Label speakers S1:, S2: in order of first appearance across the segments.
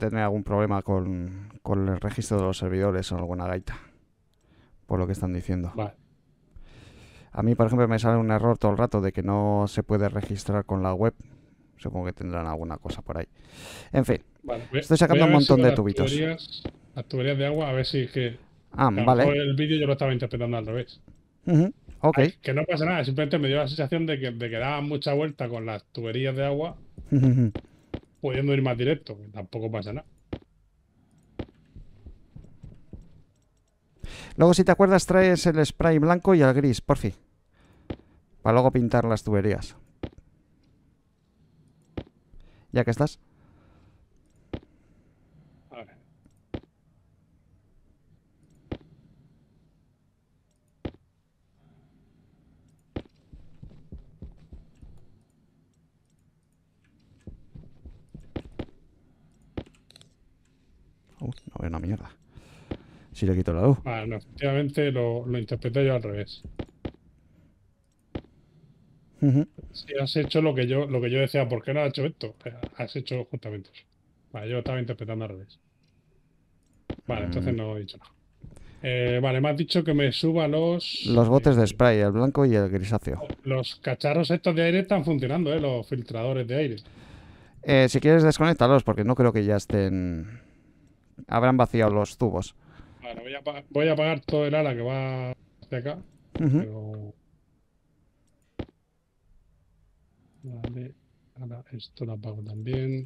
S1: tener algún problema con el registro de los servidores o alguna gaita, por lo que están diciendo.
S2: Vale.
S1: A mí, por ejemplo, me sale un error todo el rato de que no se puede registrar con la web. Supongo que tendrán alguna cosa por ahí. En fin,
S2: Vale,
S1: estoy
S2: voy
S1: sacando
S2: a
S1: un
S2: ver si
S1: montón
S2: con
S1: de tubitos.
S2: las tuberías de agua, a ver si es que
S1: Ah,
S2: a lo
S1: vale.
S2: mejor el vídeo yo lo estaba interpretando al revés.
S1: Ok.
S2: Ay, que no pasa nada, simplemente me dio la sensación de que daban mucha vuelta con las tuberías de agua, pudiendo ir más directo, que tampoco pasa nada.
S1: Luego, si te acuerdas, traes el spray blanco y el gris, por fin. Para luego pintar las tuberías. Ya que estás.
S2: A ver,
S1: No veo una mierda. Si le quito la luz.
S2: vale, no, efectivamente lo interpreté yo al revés. Si has hecho lo que yo decía, ¿por qué no has hecho esto? Has hecho justamente eso. Vale, yo estaba interpretando al revés. Vale, entonces no he dicho nada. Vale, me has dicho que me suba
S1: Los botes de spray, el blanco y el grisáceo.
S2: los cacharros estos de aire están funcionando, los filtradores de aire.
S1: Si quieres, desconéctalos porque no creo que ya estén... Habrán vaciado los tubos.
S2: Vale, voy a apagar todo el ala que va hacia acá. Pero... Vale, ahora esto lo apago también.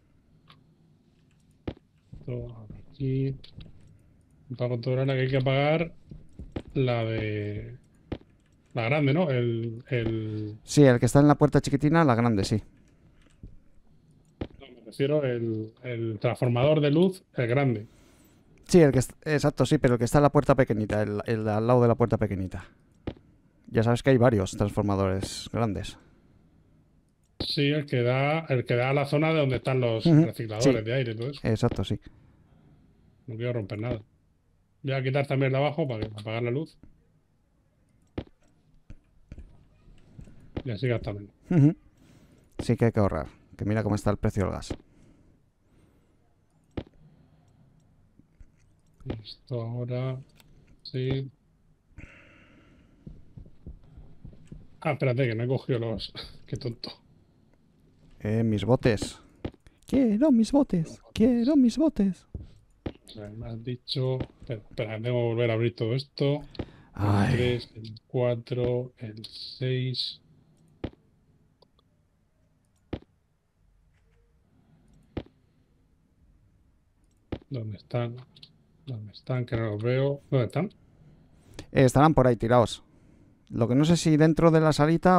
S2: Esto ahora aquí. Apago todo el ala que hay que apagar. La de... La grande, ¿no?
S1: Sí, el que está en la puerta chiquitina, la grande, sí.
S2: No, me refiero el transformador de luz, el grande.
S1: Sí, exacto, sí, pero el que está en la puerta pequeñita, el al lado de la puerta pequeñita. Ya sabes que hay varios transformadores grandes.
S2: Sí, el que da a la zona de donde están los
S1: Sí,
S2: recicladores de aire y todo eso.
S1: exacto, sí.
S2: No quiero romper nada. Voy a quitar también el de abajo para apagar la luz. Y así gasta menos.
S1: Sí que hay que ahorrar. Que mira cómo está el precio del gas.
S2: Esto ahora. Sí. Ah, espérate, que no he cogido los. Qué tonto.
S1: Mis botes. Quiero mis botes. Quiero mis botes.
S2: O sea, me has dicho. Espera, tengo que volver a abrir todo esto. El
S1: Ay.
S2: 3, el 4, el 6. ¿Dónde están? ¿Dónde están? Que no los veo. ¿Dónde están?
S1: Estarán por ahí tirados. Lo que no sé si dentro de la salita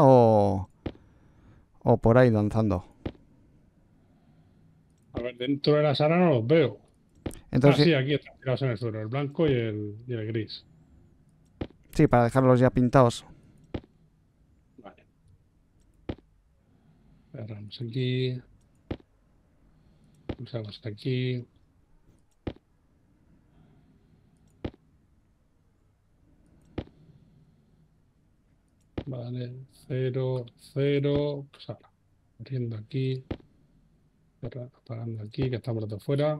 S1: o por ahí danzando.
S2: A ver, dentro de la sala no los veo.
S1: Entonces,
S2: Sí, aquí están tirados en el suelo. El blanco y el gris.
S1: sí, para dejarlos ya pintados.
S2: Vale. Cerramos aquí. Pulsamos aquí. Vale, 0, 0. Pues ahora, abriendo aquí. Apagando aquí, que está por todo fuera.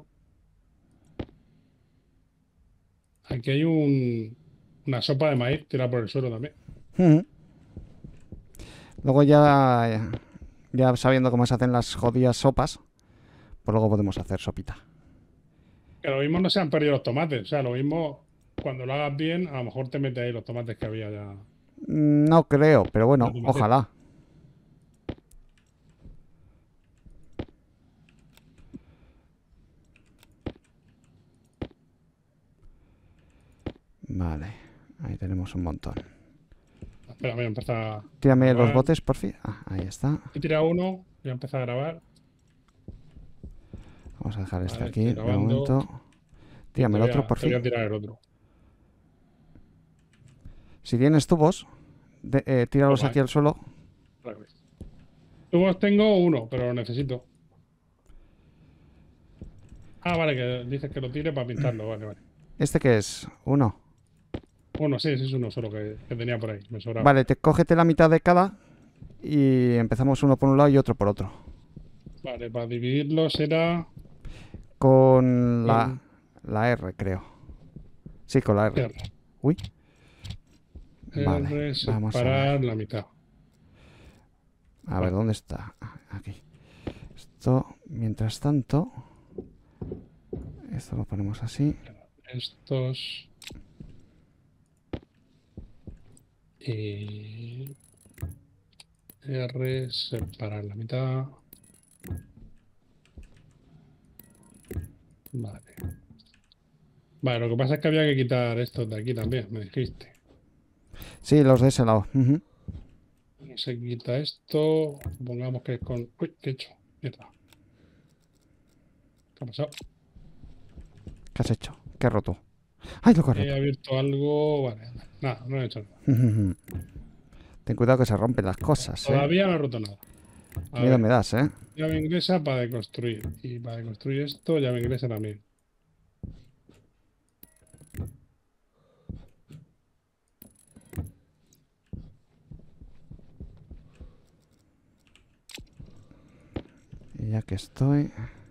S2: Aquí hay una sopa de maíz tirada por el suelo también.
S1: Luego ya sabiendo cómo se hacen las jodidas sopas, pues luego podemos hacer sopita.
S2: Que lo mismo no se han perdido los tomates. O sea, lo mismo cuando lo hagas bien, a lo mejor te metes ahí los tomates que había ya.
S1: No creo, pero bueno,
S2: La maceta.
S1: ojalá. Vale, ahí tenemos un montón.
S2: Espera, voy a empezar a
S1: Tírame los
S2: grabar.
S1: botes, por fin. Ah, ahí está.
S2: He tirado uno, voy a empezar a grabar.
S1: Vamos a dejar este
S2: Vale,
S1: aquí
S2: estoy
S1: de
S2: grabando.
S1: momento.
S2: Y
S1: Tírame
S2: te
S1: el
S2: voy
S1: otro,
S2: a,
S1: por
S2: te voy
S1: fin.
S2: a tirar el otro.
S1: Si tienes tubos,
S2: Pues
S1: tíralos aquí
S2: vale,
S1: al suelo.
S2: al revés. Tubos tengo uno, pero lo necesito. Ah, vale, que dices que lo tire para pintarlo. Vale, vale.
S1: ¿Este qué es? Uno.
S2: Uno, sí, ese es uno solo que tenía por ahí. Me sobraba.
S1: Vale, cógete la mitad de cada y empezamos uno por un lado y otro por otro.
S2: Vale, para dividirlo será.
S1: con la R, creo. Sí, con la R.
S2: R.
S1: Uy. Vale,
S2: R,
S1: vamos a
S2: separar
S1: ver.
S2: la mitad.
S1: A ver, ¿dónde está? Aquí. Esto, mientras tanto, esto lo ponemos así.
S2: Estos. Y R, separar la mitad. Vale. Vale, lo que pasa es que había que quitar estos de aquí también, me dijiste.
S1: Sí, los de ese lado. Ujú.
S2: Se quita esto. Pongamos que es con. Uy, ¿qué he hecho? Mierda. ¿Qué ha pasado?
S1: ¿Qué has hecho? ¿Qué he roto? ¡Ay, lo que he
S2: He
S1: roto!
S2: abierto algo. Vale, nada, no he hecho nada.
S1: Ten cuidado que se rompen las cosas, ¿eh?
S2: Todavía no he roto nada. A
S1: Miedo me
S2: ver,
S1: das, ¿eh?
S2: llave inglesa para deconstruir. Y para deconstruir esto, llave inglesa también.
S1: Y ya que estoy...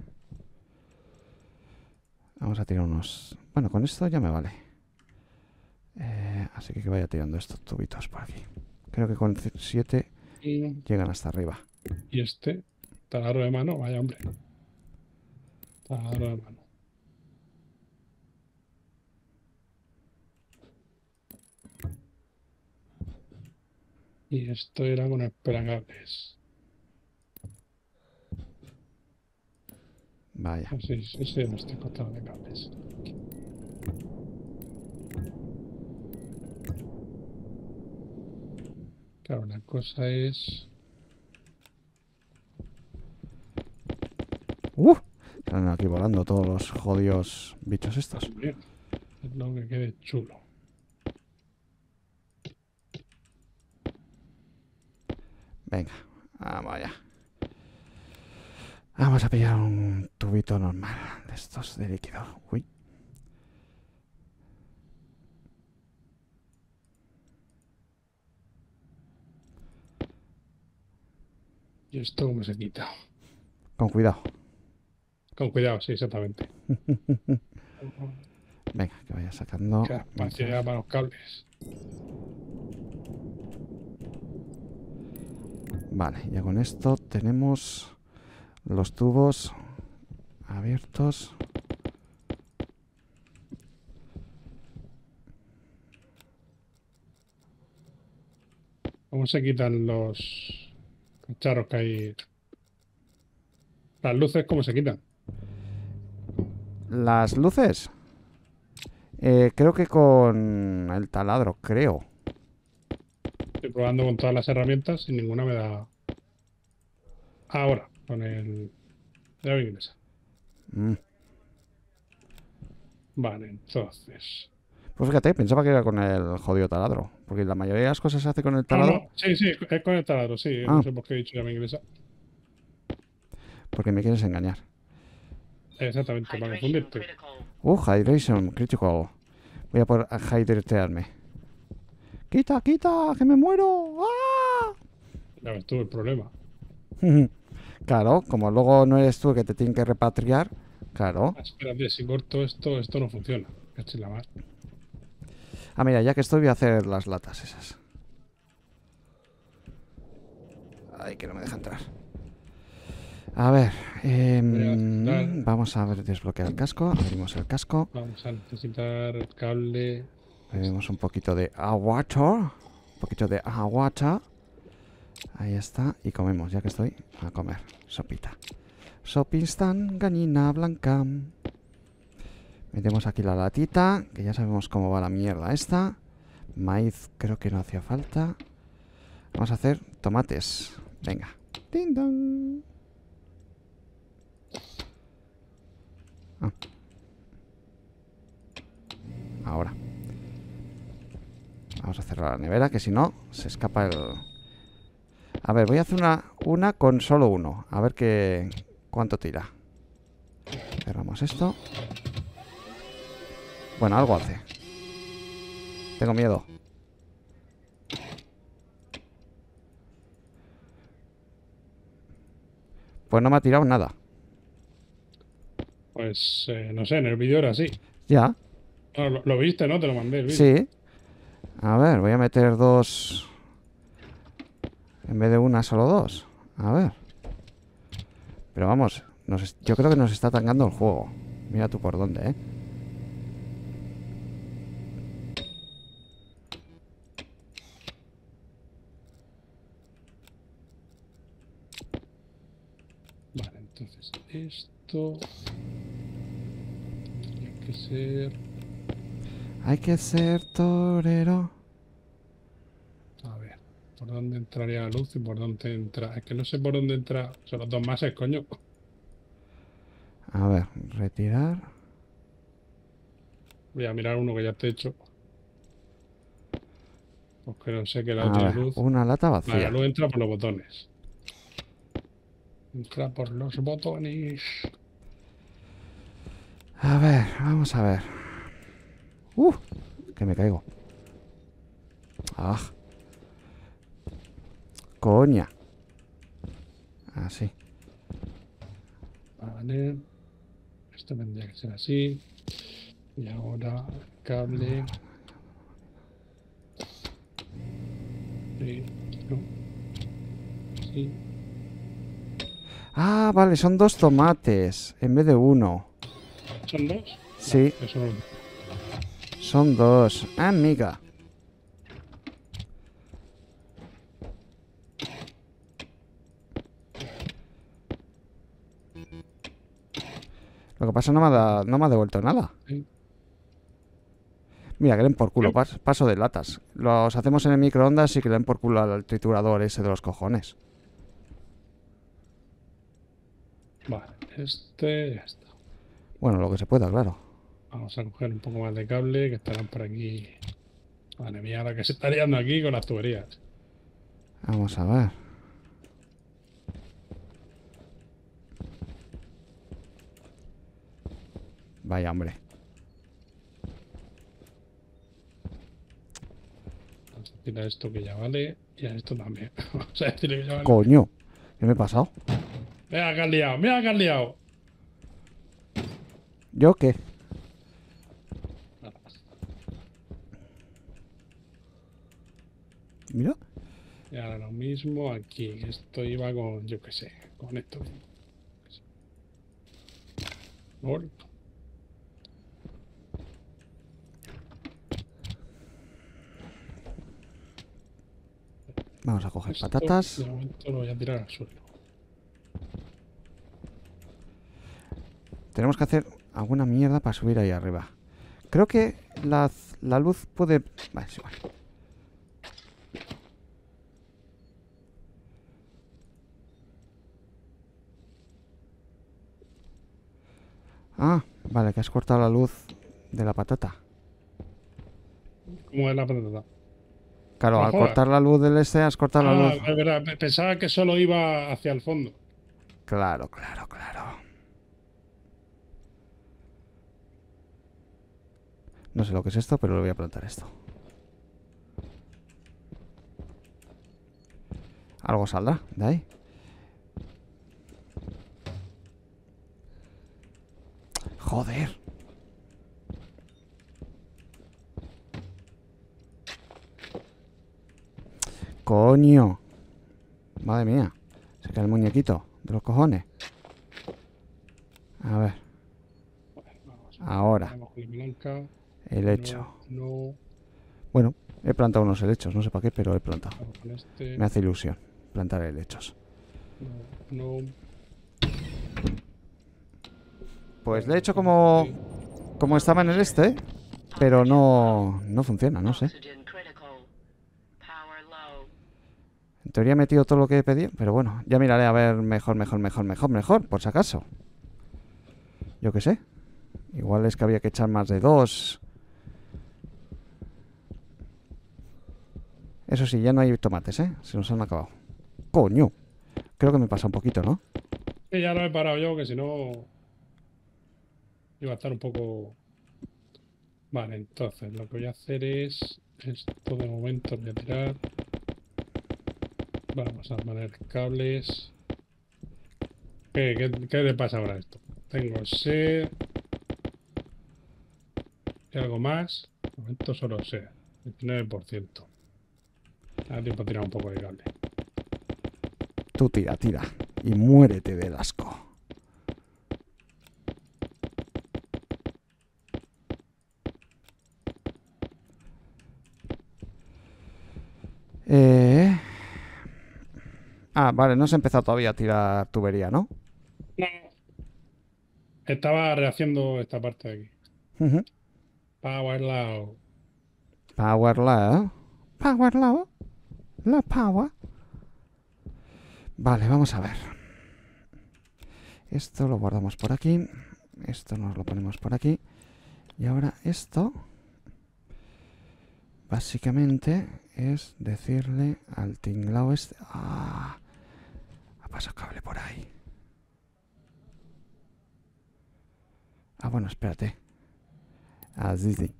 S1: Vamos a tirar unos... Bueno, con esto ya me vale. Así que vaya tirando estos tubitos por aquí. Creo que con 7
S2: Y,
S1: llegan hasta arriba.
S2: y este, taladro de mano, vaya hombre. Taladro de mano. Y esto era con esperacables.
S1: Vaya.
S2: Así, ese no estoy cortado de cables. Claro, la cosa es.
S1: ¡Uh! Están aquí volando todos los jodidos bichos estos.
S2: Hombre, es lo que quede chulo.
S1: Venga, vamos allá. Vamos a pillar un tubito normal de estos de líquido. Uy.
S2: ¿Y esto cómo se quita?
S1: Con cuidado.
S2: Con cuidado, sí, exactamente.
S1: Venga, que vaya sacando.
S2: Queda espacio ya para los cables.
S1: Vale, ya con esto tenemos los tubos abiertos.
S2: ¿Cómo se quitan los cacharros que hay? Las luces, ¿cómo se quitan?
S1: Las luces. Creo que con el taladro, creo.
S2: Estoy probando con todas las herramientas y ninguna me da. Ahora, con el llave inglesa.
S1: Mm.
S2: Vale, entonces.
S1: Pues fíjate, pensaba que era con el jodido taladro. Porque la mayoría de las cosas se hace con el
S2: No,
S1: taladro.
S2: no, sí, sí, es con el taladro, sí.
S1: Ah,
S2: No sé por qué he dicho llave inglesa.
S1: porque me quieres engañar.
S2: Exactamente, para confundirte.
S1: Hydration critical. Voy a por hidratearme. ¡Quita, quita! ¡Que me muero! ¡Ah!
S2: Ya ves tú el problema.
S1: Claro, como luego no eres tú el que te tiene que repatriar. Claro.
S2: Ah, espérate, si corto esto, esto no funciona. Cachis la mar.
S1: Ah, mira, ya que estoy voy a hacer las latas esas. Ay, que no me deja entrar. A ver,
S2: Voy a necesitar.
S1: vamos a ver, desbloquear el casco. Abrimos el casco.
S2: Vamos a necesitar el cable.
S1: Bebemos un poquito de water. Un poquito de water. Ahí está. Y comemos, ya que estoy, a comer. Sopita. Sopistan, gallina blanca. Metemos aquí la latita, que ya sabemos cómo va la mierda esta. Maíz creo que no hacía falta. Vamos a hacer tomates. Venga. Ding dong. Ah. Ahora. Vamos a cerrar la nevera, que si no, se escapa el... A ver, voy a hacer una con solo uno. A ver cuánto tira. Cerramos esto. Bueno, algo hace. Tengo miedo. Pues no me ha tirado nada.
S2: Pues no sé, en el vídeo era así.
S1: Ya,
S2: No, lo viste, ¿no? Te lo mandé el vídeo.
S1: sí. A ver, voy a meter dos en vez de una, solo dos. A ver. Pero vamos, yo creo que nos está tangando el juego. Mira tú por dónde, ¿eh?
S2: Vale, entonces esto tendría que ser.
S1: Hay que ser torero.
S2: A ver, ¿por dónde entraría la luz y por dónde entra? Es que no sé por dónde entra. Son los dos máses, coño.
S1: A ver, retirar.
S2: Voy a mirar uno que ya esté hecho. Porque no sé qué lado
S1: A
S2: tiene
S1: ver,
S2: luz.
S1: una lata
S2: Vale, la
S1: vacía.
S2: luz entra por los botones. Entra por los botones.
S1: A ver, vamos a ver. ¡Uh! Que me caigo. ¡Ah! ¡Coña! Así.
S2: Vale. Esto tendría que ser así. Y ahora el cable. Sí, no. Sí.
S1: Ah, vale, son dos tomates en vez de uno.
S2: ¿Son dos?
S1: Sí,
S2: Eso no.
S1: son dos. Amiga. Lo que pasa no me ha devuelto nada.
S2: Sí.
S1: Mira, que leen por culo. Paso de latas. Los hacemos en el microondas y que leen por culo al triturador ese de los cojones.
S2: Vale, este ya está.
S1: Bueno, lo que se pueda, claro.
S2: Vamos a coger un poco más de cable que estarán por aquí. Madre mía, la que se está liando aquí con las tuberías.
S1: Vamos a ver. Vaya, hombre.
S2: Vamos a decirle a esto que ya vale y a esto también. Vamos a decirle que ya vale.
S1: Coño. ¿Qué me he pasado?
S2: Mira que has liado, mira que has liado.
S1: ¿Yo qué? Mira.
S2: Y ahora lo mismo aquí. Esto iba con, yo qué sé, con esto. Gol.
S1: Vamos a coger
S2: Esto
S1: patatas.
S2: de momento lo voy a tirar al suelo.
S1: Tenemos que hacer alguna mierda para subir ahí arriba. Creo que la luz puede... Vale, es igual. Ah, vale, que has cortado la luz de la patata.
S2: ¿Cómo es la patata?
S1: Claro,
S2: No
S1: al
S2: jodas.
S1: cortar la luz del este, has cortado la
S2: Ah,
S1: luz.
S2: es verdad. Pensaba que solo iba hacia el fondo.
S1: Claro, claro, claro. No sé lo que es esto, pero le voy a plantar esto. Algo saldrá de ahí. Joder. Coño. Madre mía. Se cae el muñequito de los cojones. A ver.
S2: Vamos,
S1: Ahora.
S2: vamos con la blanca.
S1: Helecho.
S2: No,
S1: Bueno, he plantado unos helechos. No sé para qué, pero he plantado.
S2: vamos con este.
S1: Me hace ilusión plantar helechos.
S2: No.
S1: Pues de hecho como estaba en el este, pero no funciona, no sé. En teoría he metido todo lo que he pedido, pero bueno, ya miraré a ver mejor, por si acaso. Yo qué sé. Igual es que había que echar más de dos. Eso sí, ya no hay tomates, ¿eh? Se nos han acabado. Coño. Creo que me pasa un poquito, ¿no?
S2: Sí, ya lo he parado yo, que si no iba a estar un poco... Vale, entonces lo que voy a hacer es... Esto de momento lo voy a tirar. Vamos a poner cables. ¿Qué le pasa ahora a esto? tengo sed. ¿Y algo más? De momento solo sed. 19%. Da tiempo a tirar un poco de cable.
S1: Tú tira, tira. Y muérete del asco. Eh... Ah, vale, no se ha empezado todavía a tirar tubería, ¿no?
S2: No, estaba rehaciendo esta parte de aquí.
S1: Ujú.
S2: Power Low.
S1: Power law. Power law. La power. Vale, vamos a ver. Esto lo guardamos por aquí. Esto nos lo ponemos por aquí. Y ahora esto, básicamente, es decirle al tinglao este... ¡Ah! Ha pasado cable por ahí. Ah, bueno, espérate. Así sí.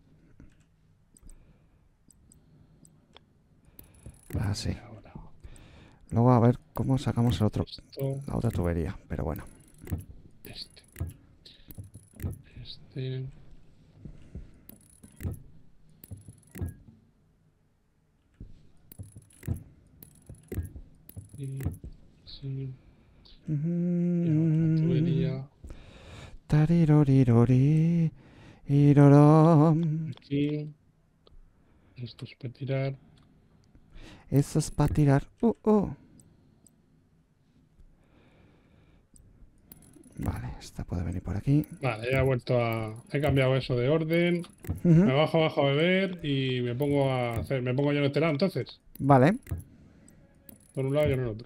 S1: Así.
S2: Ahora,
S1: Luego a ver cómo sacamos el otro,
S2: esto,
S1: la otra tubería. Pero bueno.
S2: este. Este. Y sí. Y ahora tubería.
S1: Tarirorirori. Irorom.
S2: Aquí. Esto es para tirar.
S1: Eso es para tirar. Vale, esta puede venir por aquí.
S2: Vale, ya he vuelto a. He cambiado eso de orden.
S1: Ujú.
S2: Me bajo abajo a beber y me pongo a hacer. Me pongo yo en este lado entonces.
S1: Vale.
S2: Por un lado y en el otro.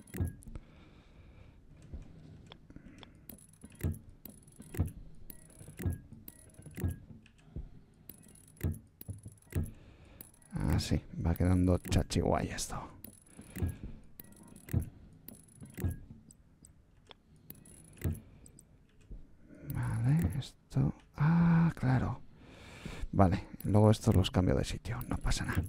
S1: Así, va quedando chachi guay esto. Vale, esto... Ah, claro. Vale, luego estos los cambio de sitio, no pasa nada.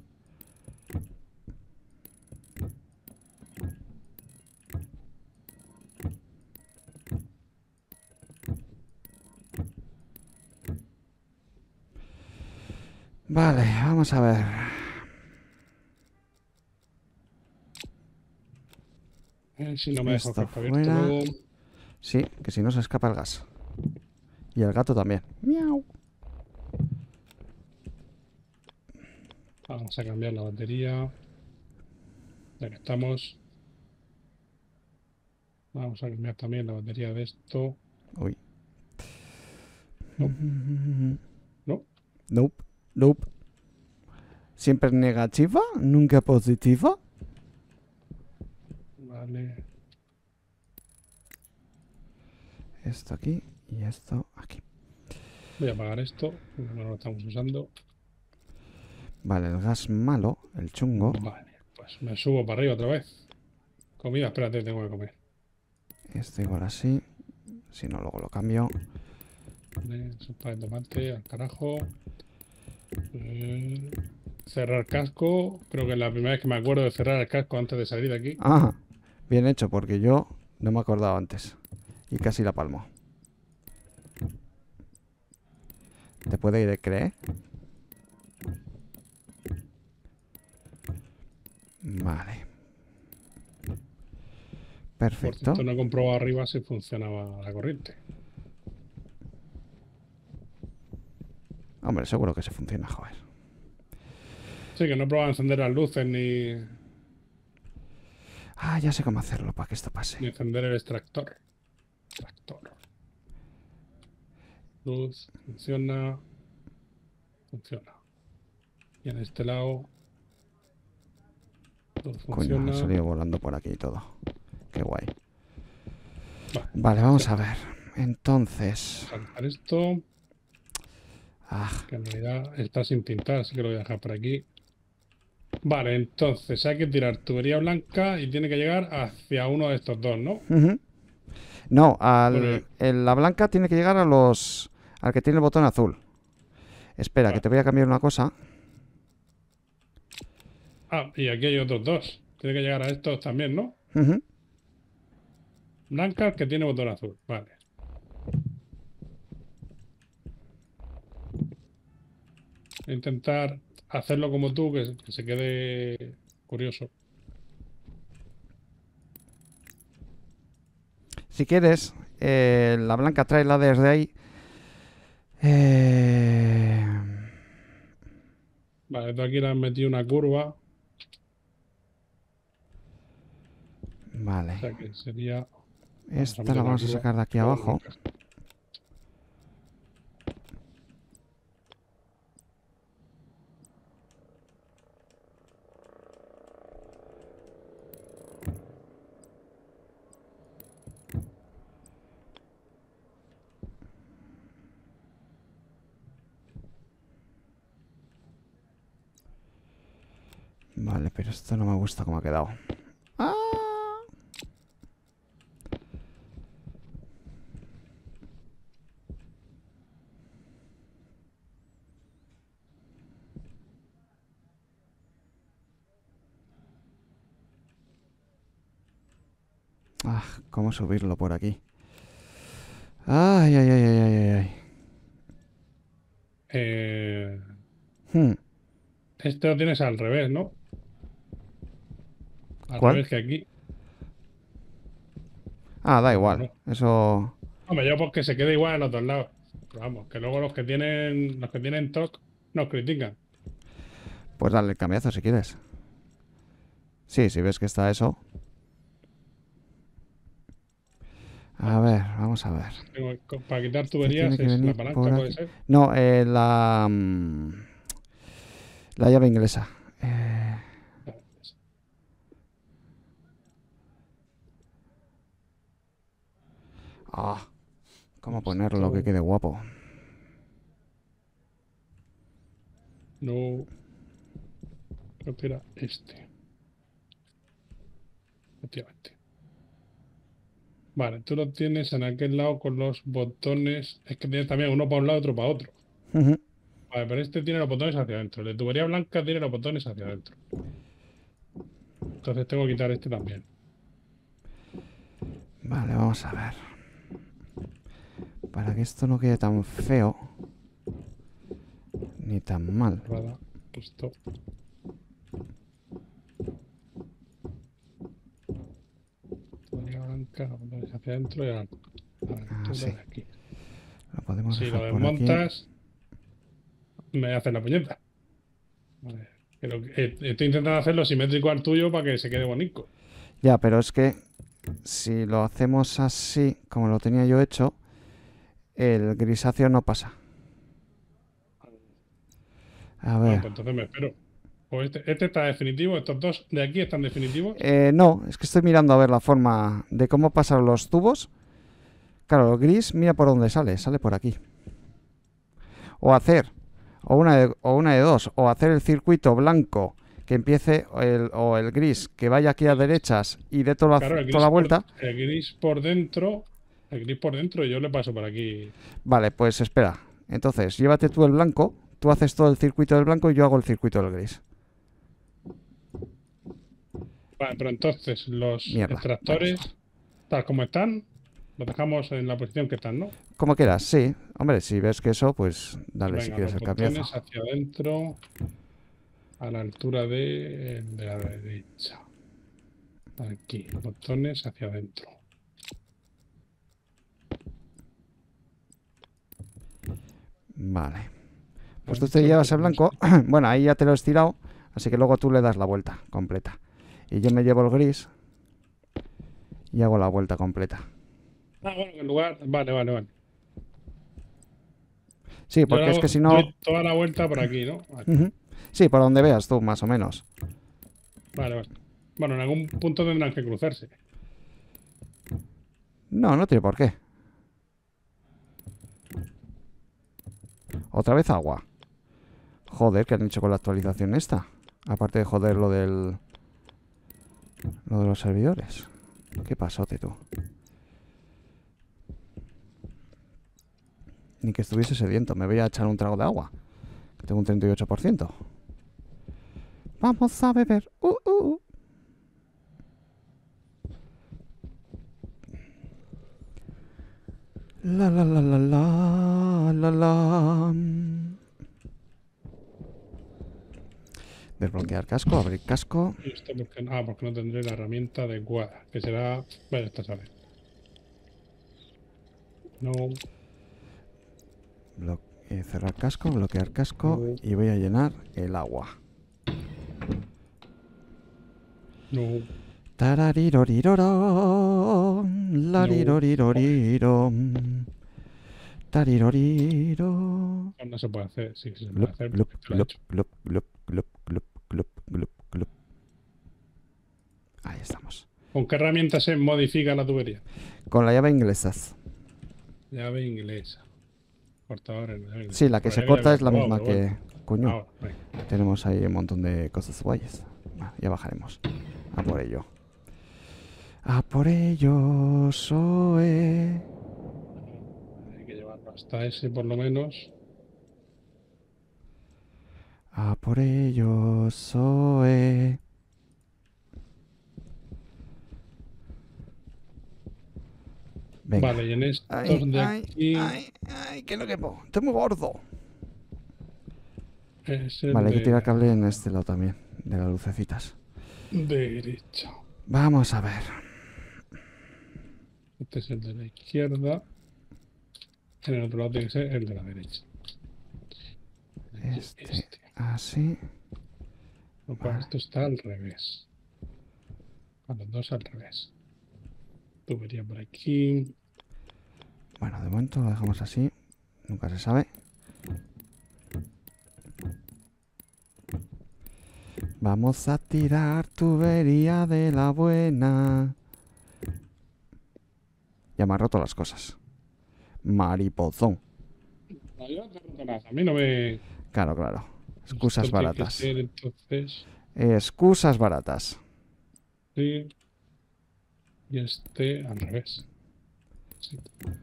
S1: Vale, vamos a ver.
S2: Si no me dejo
S1: Esto
S2: escapar abierto
S1: fuera.
S2: luego.
S1: Sí, que si no se escapa el gas. Y el gato también. Miau.
S2: Vamos a cambiar la batería. Ya que estamos. Vamos a cambiar también la batería de esto.
S1: Uy.
S2: No, no.
S1: Nope, nope. Siempre negativa, nunca positiva.
S2: Vale.
S1: Esto aquí y esto aquí.
S2: Voy a apagar esto, porque no lo estamos usando.
S1: Vale, el gas malo, el chungo.
S2: Vale, pues me subo para arriba otra vez. Comida, espérate, tengo que comer.
S1: Esto igual así. Si no, luego lo cambio.
S2: Vale, sopa de tomate, al carajo. Eh, cerrar casco. Creo que es la primera vez que me acuerdo de cerrar el casco antes de salir de aquí.
S1: Ah, bien hecho, porque yo no me acordaba antes. Y casi la palmo. ¿Te puede ir, cree? Vale.
S2: Por
S1: Perfecto.
S2: cierto, no he comprobado arriba si funcionaba la corriente.
S1: Hombre, seguro que se funciona, joder.
S2: Sí, que no he probado a encender las luces
S1: Ah, ya sé cómo hacerlo para que esto
S2: ni
S1: pase.
S2: encender el extractor. Extractor. Luz, funciona. Funciona. Y en este lado. Luz
S1: Coño,
S2: funciona.
S1: ha salido volando por aquí y todo. Qué guay.
S2: Vale,
S1: Vale, vamos a ver. Entonces...
S2: sacar esto.
S1: Ah,
S2: Que en realidad está sin pintar, así que lo voy a dejar por aquí. Vale, entonces hay que tirar tubería blanca y tiene que llegar hacia uno de estos dos, ¿no?
S1: ujú. No,
S2: Bueno,
S1: la blanca tiene que llegar a los... Al que tiene el botón azul. Espera, que
S2: vale.
S1: te voy a cambiar una cosa.
S2: Ah, y aquí hay otros dos. Tiene que llegar a estos también, ¿no?
S1: Ujú.
S2: Blanca que tiene botón azul. Vale. Voy a intentar hacerlo como tú, que se quede curioso.
S1: Si quieres, la blanca tráela desde ahí. Eh,
S2: Vale, tú aquí le has metido una curva, o
S1: Vale.
S2: sea que sería. Vamos a
S1: Esta la
S2: meter una
S1: vamos a
S2: curva.
S1: sacar de aquí
S2: Luego lo
S1: abajo.
S2: encaja.
S1: Vale, pero esto no me gusta cómo ha quedado. ¡Ah! Ah, ¿cómo subirlo por aquí? Ay, ay, ay, ay, ay, ay, ay.
S2: Eh,
S1: Hmm,
S2: este lo tienes al revés, ¿no? Al
S1: ¿Cuál?
S2: revés que aquí.
S1: Ah, da
S2: ¿O
S1: igual.
S2: no?
S1: Eso...
S2: Hombre, yo porque se quede igual en los dos lados. Pero vamos, que luego los que tienen TOC nos critican.
S1: Pues dale el cambiazo si quieres. Sí, si ves que está eso. A
S2: Vale.
S1: ver, vamos a ver.
S2: Para quitar
S1: Este tiene
S2: tuberías
S1: que
S2: es la
S1: venir por
S2: palanca, puede
S1: aquí.
S2: ser.
S1: No, la llave inglesa. Ah, ¿cómo ponerlo que
S2: Esto
S1: quede guapo?
S2: no. Creo que era este. Efectivamente. Vale, tú lo tienes en aquel lado con los botones. Es que tienes también uno para un lado y otro para otro.
S1: Ujú.
S2: Vale, pero este tiene los botones hacia adentro. El de tubería blanca tiene los botones hacia adentro. Entonces tengo que quitar este también.
S1: Vale, vamos a ver. Para que esto no quede tan feo ni tan mal.
S2: Cerrada. Esto. Tubería blanca, los botones hacia adentro y a la altura
S1: Así.
S2: de aquí.
S1: Lo podemos
S2: Si lo
S1: dejar por aquí.
S2: desmontas, me haces la puñeta. Vale. Pero estoy intentando hacerlo simétrico al tuyo para que se quede bonito.
S1: Ya, pero es que si lo hacemos así, como lo tenía yo hecho, el grisáceo no pasa. A
S2: Bueno,
S1: ver.
S2: pues entonces me espero. O este está definitivo, estos dos de aquí están definitivos.
S1: No, es que estoy mirando a ver la forma de cómo pasan los tubos. Claro, el gris, mira por dónde sale. Sale por aquí. O hacer, o una de dos, o hacer el circuito blanco que empiece, o el gris que vaya aquí a derechas y dé
S2: Claro,
S1: toda la vuelta.
S2: el gris por dentro, yo le paso por aquí.
S1: Vale, pues espera. Entonces, llévate tú el blanco, tú haces todo el circuito del blanco y yo hago el circuito del gris.
S2: Vale, pero entonces los
S1: Mierda. Bueno,
S2: extractores, tal como están, los dejamos en la posición que están, ¿no?
S1: como quieras, sí. Hombre, si ves que eso, pues
S2: Pues
S1: dale si
S2: venga,
S1: quieres
S2: los
S1: el cambiazo.
S2: botones hacia adentro, a la altura de la derecha. Aquí, botones hacia adentro.
S1: Vale. Pues tú te
S2: Adentro,
S1: llevas el
S2: botones.
S1: blanco. Bueno, ahí ya te lo he estirado. Así que luego tú le das la vuelta completa. Y yo me llevo el gris y hago la vuelta completa.
S2: Ah, bueno, en lugar. Vale, vale, vale.
S1: Sí,
S2: Yo
S1: porque es
S2: ahora
S1: que si no...
S2: doy toda la vuelta por aquí, ¿no? Vale,
S1: Ujú. Sí, por donde veas tú, más o menos.
S2: vale, vale. Bueno, en algún punto tendrán que cruzarse.
S1: No, no tiene por qué. Otra vez agua. Joder, ¿qué han hecho con la actualización esta? Aparte de joder lo de los servidores. ¿Qué pasote tú? Ni que estuviese sediento. Me voy a echar un trago de agua. Que tengo un 38%. Vamos a beber. La la la la la la la. Desbloquear casco, abrir casco.
S2: ¿Y esto por qué? Ah, porque no tendré la herramienta adecuada, que será... Bueno, esta sale. No,
S1: Cerrar casco, bloquear casco.
S2: no,
S1: Y voy a llenar el agua.
S2: no,
S1: Tarariroriroro, lariroriroriro, tariroriro.
S2: no se puede hacer. Sí, sí se puede
S1: Glup,
S2: hacer
S1: glup,
S2: porque te lo he
S1: glup,
S2: hecho.
S1: glup, glup, glup, glup, glup, glup, glup. Ahí estamos.
S2: ¿Con qué herramienta se modifica la tubería?
S1: Con la llave inglesas.
S2: Llave inglesa. Cortador en llave inglesa.
S1: Sí, la que se
S2: Juraría
S1: corta
S2: había
S1: es la
S2: probado,
S1: misma
S2: pero bueno.
S1: que... Coño,
S2: Ahora, venga.
S1: tenemos ahí un montón de cosas guayas. Va, ya bajaremos. A por ello. A por ello, Zoe.
S2: Hay que llevarlo hasta ese por lo menos.
S1: A por ello, Zoe. Venga.
S2: Vale, y en estos
S1: Ay,
S2: de
S1: ay,
S2: aquí
S1: ay, que no quepo. Estoy muy gordo.
S2: es el
S1: Vale, hay que
S2: de
S1: tirar cable en este lado también, de las lucecitas.
S2: derecha.
S1: Vamos a ver.
S2: Este es el de la izquierda. En el otro lado tiene que ser el de la derecha.
S1: Este, así.
S2: Lo cual esto está al revés. A los dos al revés. Tubería por aquí.
S1: Bueno, de momento lo dejamos así. Nunca se sabe. Vamos a tirar tubería de la buena. Ya me ha roto las cosas. Mariposón.
S2: No, yo no te he roto nada. A mí no me...
S1: Claro, claro. Excusas
S2: Esto tiene que
S1: baratas.
S2: ser, entonces,
S1: Excusas baratas.
S2: sí. Y este al revés. Sí.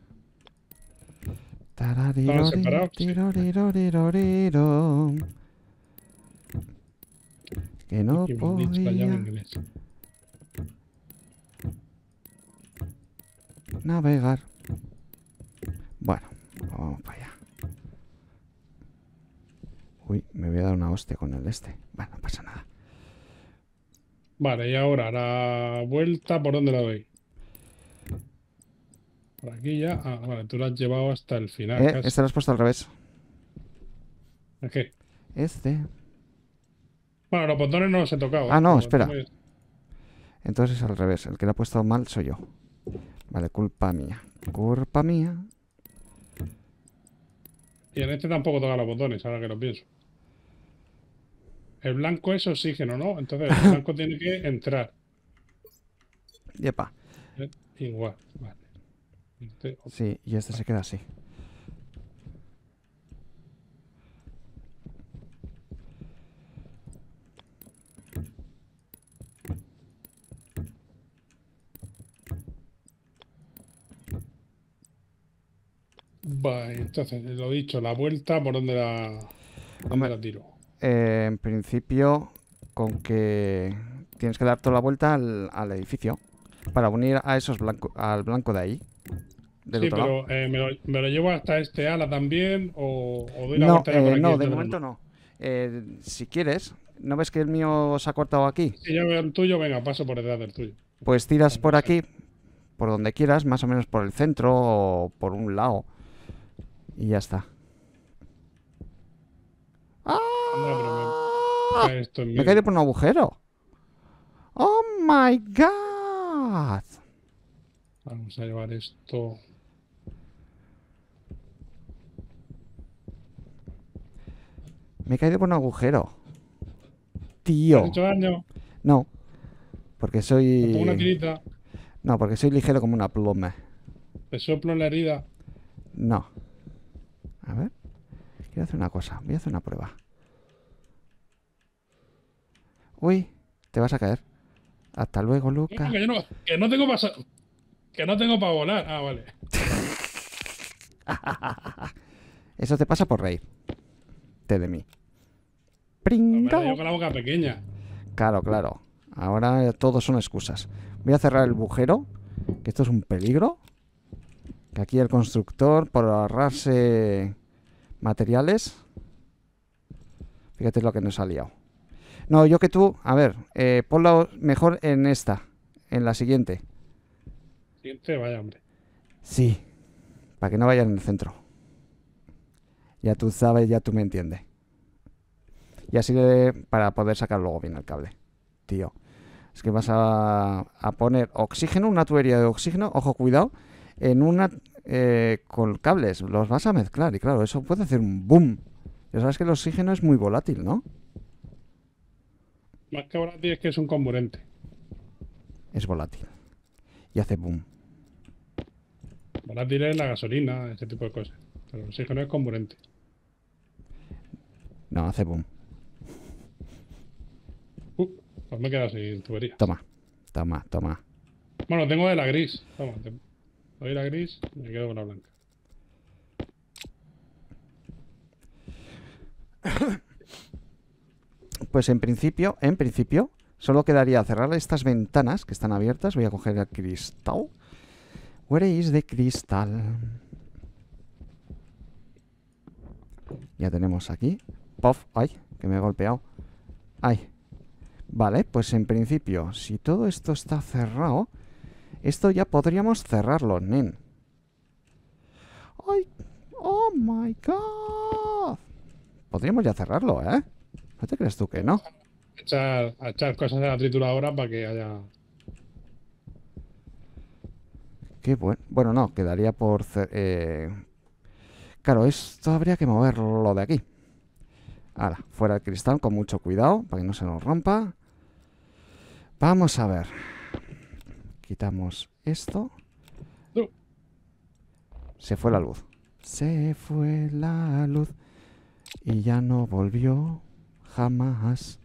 S2: ¿Estaban separados? Sí.
S1: Tarariroriroriroriroriro. Que no
S2: Y me han dicho la llave
S1: podía
S2: inglesa.
S1: navegar. Bueno, vamos para allá. Uy, me voy a dar una hostia con el este. Bueno, no pasa nada.
S2: Vale, y ahora la vuelta, ¿por dónde la doy? Por aquí ya. Ah, vale, tú la has llevado hasta el final casi.
S1: Este lo has puesto al revés.
S2: ¿Es qué?
S1: Este.
S2: Bueno, los botones no los he tocado.
S1: Ah, no,
S2: Los
S1: espera.
S2: botones-
S1: Entonces es al revés. El que lo ha puesto mal soy yo. Vale, culpa mía. Culpa mía.
S2: Y en este tampoco toca los botones, ahora que lo pienso. El blanco es oxígeno, ¿no? Entonces el blanco tiene que entrar.
S1: Yepa.
S2: Igual, vale. Este,
S1: Sí, y este se queda así.
S2: vale, entonces, lo dicho, la vuelta, ¿por dónde
S1: Hombre,
S2: la tiro?
S1: En principio, con que tienes que dar toda la vuelta al edificio para unir a esos al blanco de ahí. Del
S2: Sí,
S1: otro lado.
S2: pero ¿me lo llevo hasta este ala también o doy la
S1: No,
S2: vuelta ya por aquí?
S1: no,
S2: este
S1: de
S2: verano?
S1: momento no. Si quieres, ¿no ves que el mío se ha cortado aquí?
S2: Si ya veo el tuyo, venga, paso por detrás del tuyo.
S1: Pues tiras por aquí, por donde quieras, más o menos por el centro o por un lado. Y ya está.
S2: Anda, pero
S1: ¡Ah!
S2: cae esto en
S1: Me he
S2: medio.
S1: caído por un agujero. ¡Oh, my God!
S2: Vamos a llevar esto.
S1: Me he caído por un agujero.
S2: ¿Te
S1: Tío.
S2: has hecho daño?
S1: No. Porque
S2: ¿Te pongo una
S1: soy...
S2: tirita?
S1: No, porque soy ligero como una pluma.
S2: ¿Te soplo en la herida?
S1: No. A ver. Quiero hacer una cosa. Voy a hacer una prueba. Uy, te vas a caer. Hasta luego, Luca.
S2: No, que no tengo para... Que no tengo para volar. Ah, vale.
S1: Eso te pasa por reír. De mí.
S2: Me
S1: Pringa.
S2: yo con la boca pequeña.
S1: Claro, claro. Ahora todos son excusas. Voy a cerrar el bujero, que esto es un peligro. Que aquí el constructor, por ahorrarse materiales, fíjate lo que nos ha liado. No, yo que tú, a ver, ponlo mejor en esta, en la siguiente.
S2: Siguiente, vaya hombre.
S1: Sí, para que no vayan en el centro. Ya tú sabes, ya tú me entiendes. Y así para poder sacar luego bien el cable. Tío, es que vas a poner oxígeno, una tubería de oxígeno, ojo, cuidado, en una con cables, los vas a mezclar y claro, eso puede hacer un boom. Ya sabes que el oxígeno es muy volátil, ¿no?
S2: Más que ahora tienes que es un comburente.
S1: Es volátil y hace boom.
S2: Volátil es la gasolina, ese tipo de cosas. Pero el oxígeno es comburente.
S1: No, hace boom.
S2: Uh, pues me he quedado sin tubería.
S1: Toma, toma, toma.
S2: Bueno, tengo de la gris. Toma, doy la gris y me quedo con la blanca.
S1: Pues en principio, solo quedaría cerrar estas ventanas que están abiertas. Voy a coger el cristal. Where is the crystal? Ya tenemos aquí. Puff, ay, que me he golpeado. Ay. Vale, pues en principio, si todo esto está cerrado, esto ya podríamos cerrarlo, nen. ¡Ay! ¡Oh, my God! Podríamos ya cerrarlo, ¿eh? ¿No te crees tú que no?
S2: A echar cosas a la trituradora para que haya.
S1: Qué bueno. Bueno, no, quedaría por... Claro, esto habría que moverlo de aquí. Ahora, fuera el cristal con mucho cuidado para que no se nos rompa. Vamos a ver. Quitamos esto.
S2: No.
S1: Se fue la luz. Se fue la luz y ya no volvió jamás.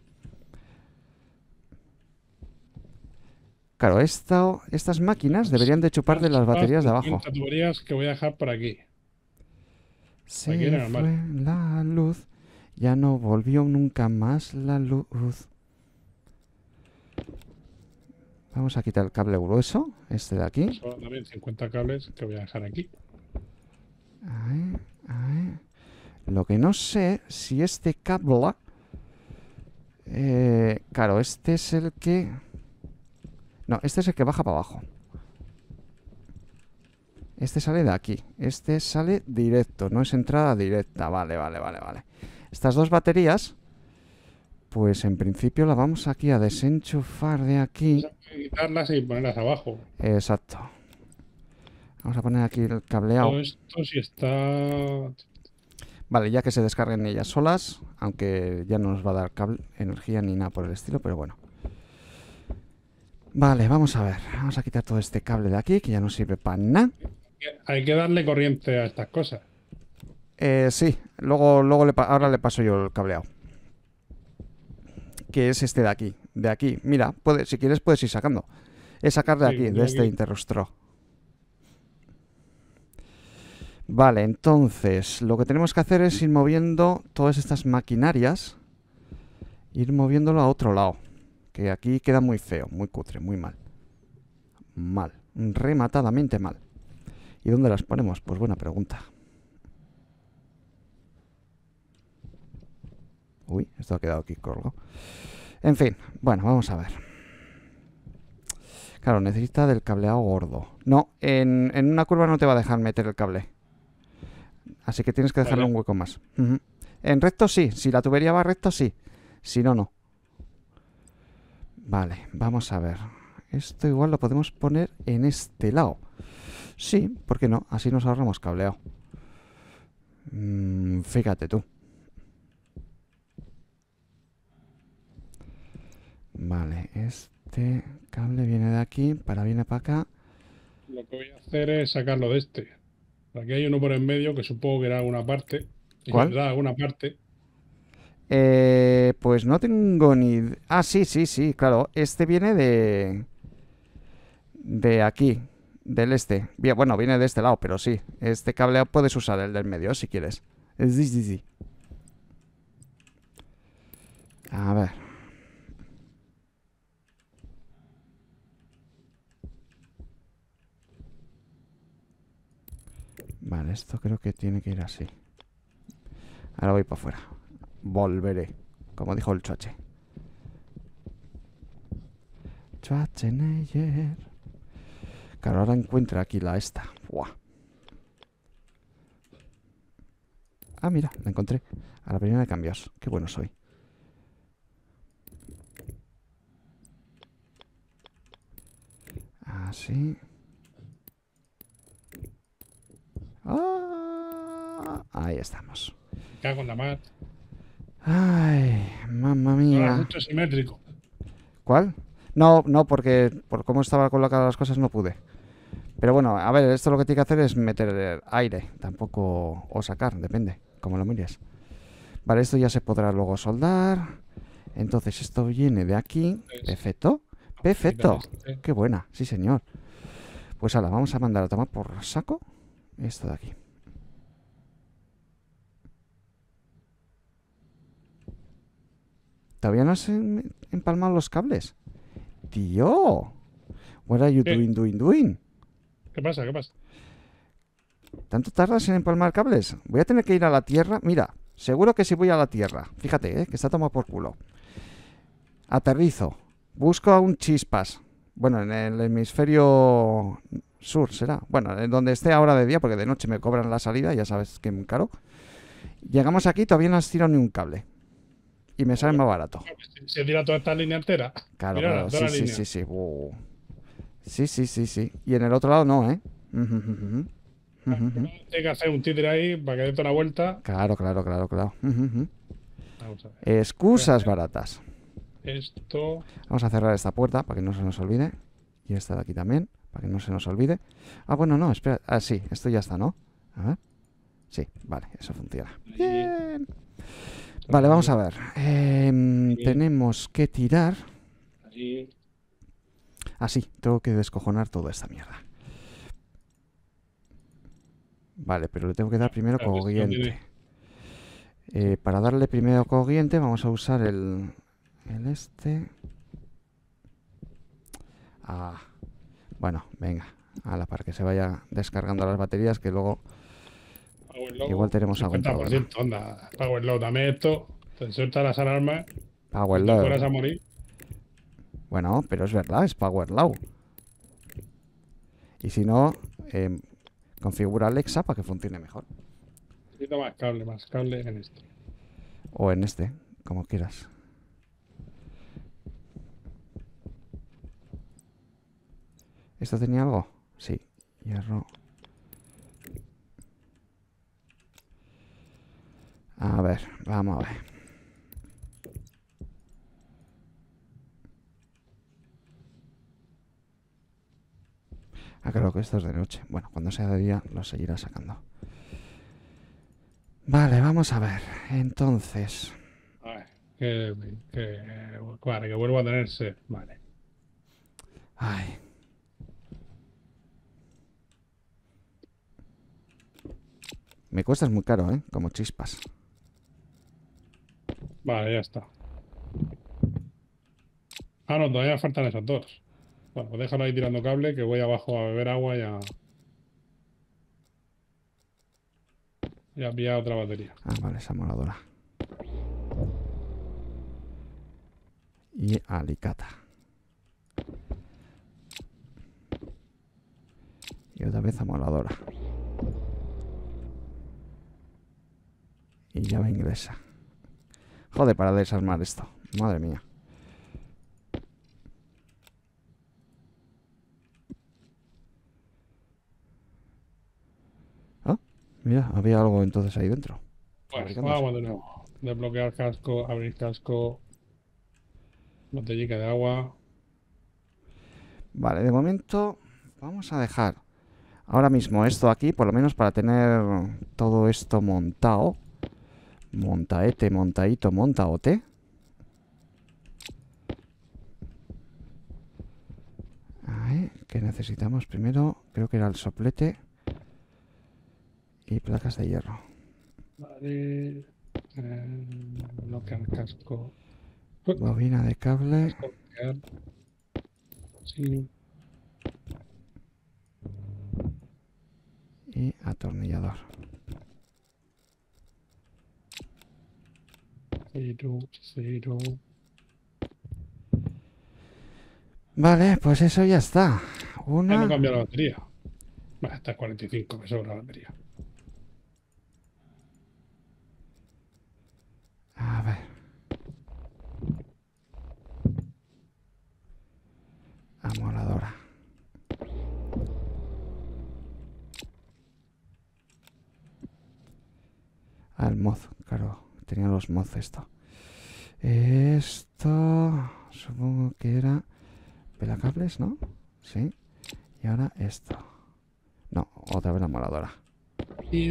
S1: Claro, estas máquinas deberían de chupar de las baterías de abajo.
S2: Tuberías que voy a dejar por aquí. Aquí en
S1: Se
S2: el armario.
S1: fue la luz, ya no volvió nunca más la luz. Vamos a quitar el cable grueso, este de aquí.
S2: Son también 50 cables que voy a dejar aquí.
S1: Ahí, ahí. Lo que no sé si este cable... claro, este es el que... No, este es el que baja para abajo. Este sale de aquí. Este sale directo, no es entrada directa. Vale, vale, vale, vale. Estas dos baterías, pues en principio las vamos aquí a desenchufar de aquí.
S2: Quitarlas y ponerlas abajo.
S1: Exacto. Vamos a poner aquí el cableado.
S2: Todo esto sí está.
S1: Vale, ya que se descarguen ellas solas, aunque ya no nos va a dar cable, energía ni nada por el estilo, pero bueno. Vale, vamos a ver. Vamos a quitar todo este cable de aquí, que ya no sirve para nada.
S2: Hay que darle corriente a estas cosas.
S1: Sí, ahora le paso yo el cableado. Que es este de aquí. De aquí. Mira, si quieres puedes ir sacando. Es sacar de aquí, de este interruptor. Vale, entonces lo que tenemos que hacer es ir moviendo todas estas maquinarias. Ir moviéndolo a otro lado. Que aquí queda muy feo, muy cutre, muy mal. Mal, rematadamente mal. ¿Y dónde las ponemos? Pues buena pregunta. Uy, esto ha quedado aquí colgado. En fin, bueno, vamos a ver. Claro, necesita del cableado gordo. No, en una curva no te va a dejar meter el cable. Así que tienes que dejarle un hueco más. En recto sí, si la tubería va recto sí. Si no, no. Vale, vamos a ver. Esto igual lo podemos poner en este lado. Sí, ¿por qué no? Así nos ahorramos cableado. Fíjate tú. Vale, este cable viene de aquí, viene para acá.
S2: Lo que voy a hacer es sacarlo de este. Aquí hay uno por en medio que supongo que era alguna parte.
S1: ¿Cuál?
S2: ¿Verdad? Alguna parte.
S1: Pues no tengo ni... Ah, sí, sí, sí, claro. Este viene de aquí, del este. Bien, bueno, viene de este lado, pero sí. Este cable puedes usar el del medio si quieres. Sí, sí, sí. A ver. Vale, esto creo que tiene que ir así. Ahora voy para afuera. Volveré, como dijo el choche. Schwarzenegger. Claro, ahora encuentra aquí la esta. Buah. Ah, mira, la encontré. A la primera de cambios. Qué bueno soy. Así. Ah, ahí estamos.
S2: Me cago en la mar.
S1: Ay, mamma
S2: No lo has
S1: mía.
S2: hecho simétrico.
S1: ¿Cuál? No, no, porque por cómo estaba colocadas las cosas no pude. Pero bueno, a ver, esto lo que tiene que hacer es meter aire, tampoco, o sacar, depende, como lo mires. Vale, esto ya se podrá luego soldar. Entonces esto viene de aquí.
S2: Entonces,
S1: Perfecto,
S2: vamos a quitar
S1: perfecto.
S2: este.
S1: Qué buena, sí señor. Pues ahora vamos a mandar a tomar por saco esto de aquí. ¿Todavía no has empalmado los cables? Tío, what are you
S2: ¿Qué?
S1: doing?
S2: ¿Qué pasa? ¿Qué pasa?
S1: ¿Tanto tardas en empalmar cables? Voy a tener que ir a la Tierra. Mira, seguro que si voy a la Tierra. Fíjate, que está tomado por culo. Aterrizo. Busco a un chispas. Bueno, en el hemisferio sur será. Bueno, en donde esté ahora de día, porque de noche me cobran la salida, ya sabes que es caro. Llegamos aquí, todavía no has tirado ni un cable. Y me sale más barato.
S2: Se tira toda esta línea entera.
S1: Claro,
S2: Mira,
S1: claro,
S2: toda
S1: sí,
S2: la
S1: sí,
S2: línea.
S1: sí, sí. Sí, sí, sí, sí. Y en el otro lado no, ¿eh?
S2: Tiene que hacer un títere ahí para que dé toda la vuelta.
S1: Claro, claro, claro, claro.
S2: Vamos a ver. Voy a
S1: Excusas
S2: hacer
S1: baratas.
S2: esto.
S1: Vamos a cerrar esta puerta para que no se nos olvide. Y esta de aquí también, para que no se nos olvide. Ah, bueno, no, espera. Ah, sí, esto ya está, ¿no? A ver. Sí, vale, eso funciona.
S2: Ahí,
S1: Bien. Vale, vamos a ver.
S2: ahí,
S1: Tenemos que tirar.
S2: ahí.
S1: Ah, sí, tengo que descojonar toda esta mierda. Vale, pero le tengo que dar primero
S2: Claro, esto no tiene.
S1: corriente. Para darle primero corriente vamos a usar el este. Ah, bueno, venga. Para que se vaya descargando las baterías, que luego
S2: Power
S1: igual
S2: Low,
S1: tenemos algún problema.
S2: 50%. Onda. Power Low, dame esto. Te suelta las alarmas
S1: Power
S2: y te
S1: Low.
S2: fueras a morir.
S1: Bueno, pero es verdad, es Power Low. Y si no, configura Alexa para que funcione mejor.
S2: Necesito más cable en esto.
S1: O en este, como quieras. ¿Esto tenía algo? Sí. Hierro. A ver, vamos a ver. Ah, claro que esto es de noche. Bueno, cuando sea de día lo seguirá sacando. Vale, vamos a ver. Entonces.
S2: A ver, vale, que vuelvo a tener sed. Vale.
S1: Ay. Me cuesta es muy caro, ¿eh? Como chispas.
S2: Vale, ya está. Ah, no, todavía faltan esas dos. Bueno, pues déjalo ahí tirando cable, que voy abajo a beber agua y a pillar otra batería.
S1: Ah, vale, esa moladora. Y alicata. Y otra vez amoladora. Y llave inglesa. Joder, para desarmar esto. Madre mía. Ah, mira, había algo entonces ahí dentro.
S2: Bueno,
S1: Fabricándose.
S2: vamos de nuevo. Desbloquear casco, abrir casco, botellica de agua.
S1: Vale, de momento vamos a dejar ahora mismo esto aquí, por lo menos para tener todo esto montado. Montaete, montadito, montaote. Ahí, que necesitamos primero, creo que era el soplete y placas de hierro.
S2: Vale. Bloquear casco.
S1: Bobina de cable
S2: Casco bloquear. Sí.
S1: y atornillador.
S2: Cero, cero.
S1: Vale, pues eso ya está.
S2: No
S1: Una.
S2: cambia la batería. Bueno, está 45, me sobra la batería.
S1: A ver. Amoladora. Al mod, claro. Tenía los mods esto. Esto. Supongo que era. Pelacables, ¿no? Sí. Y ahora esto. No, otra vez la amoladora.
S2: Y,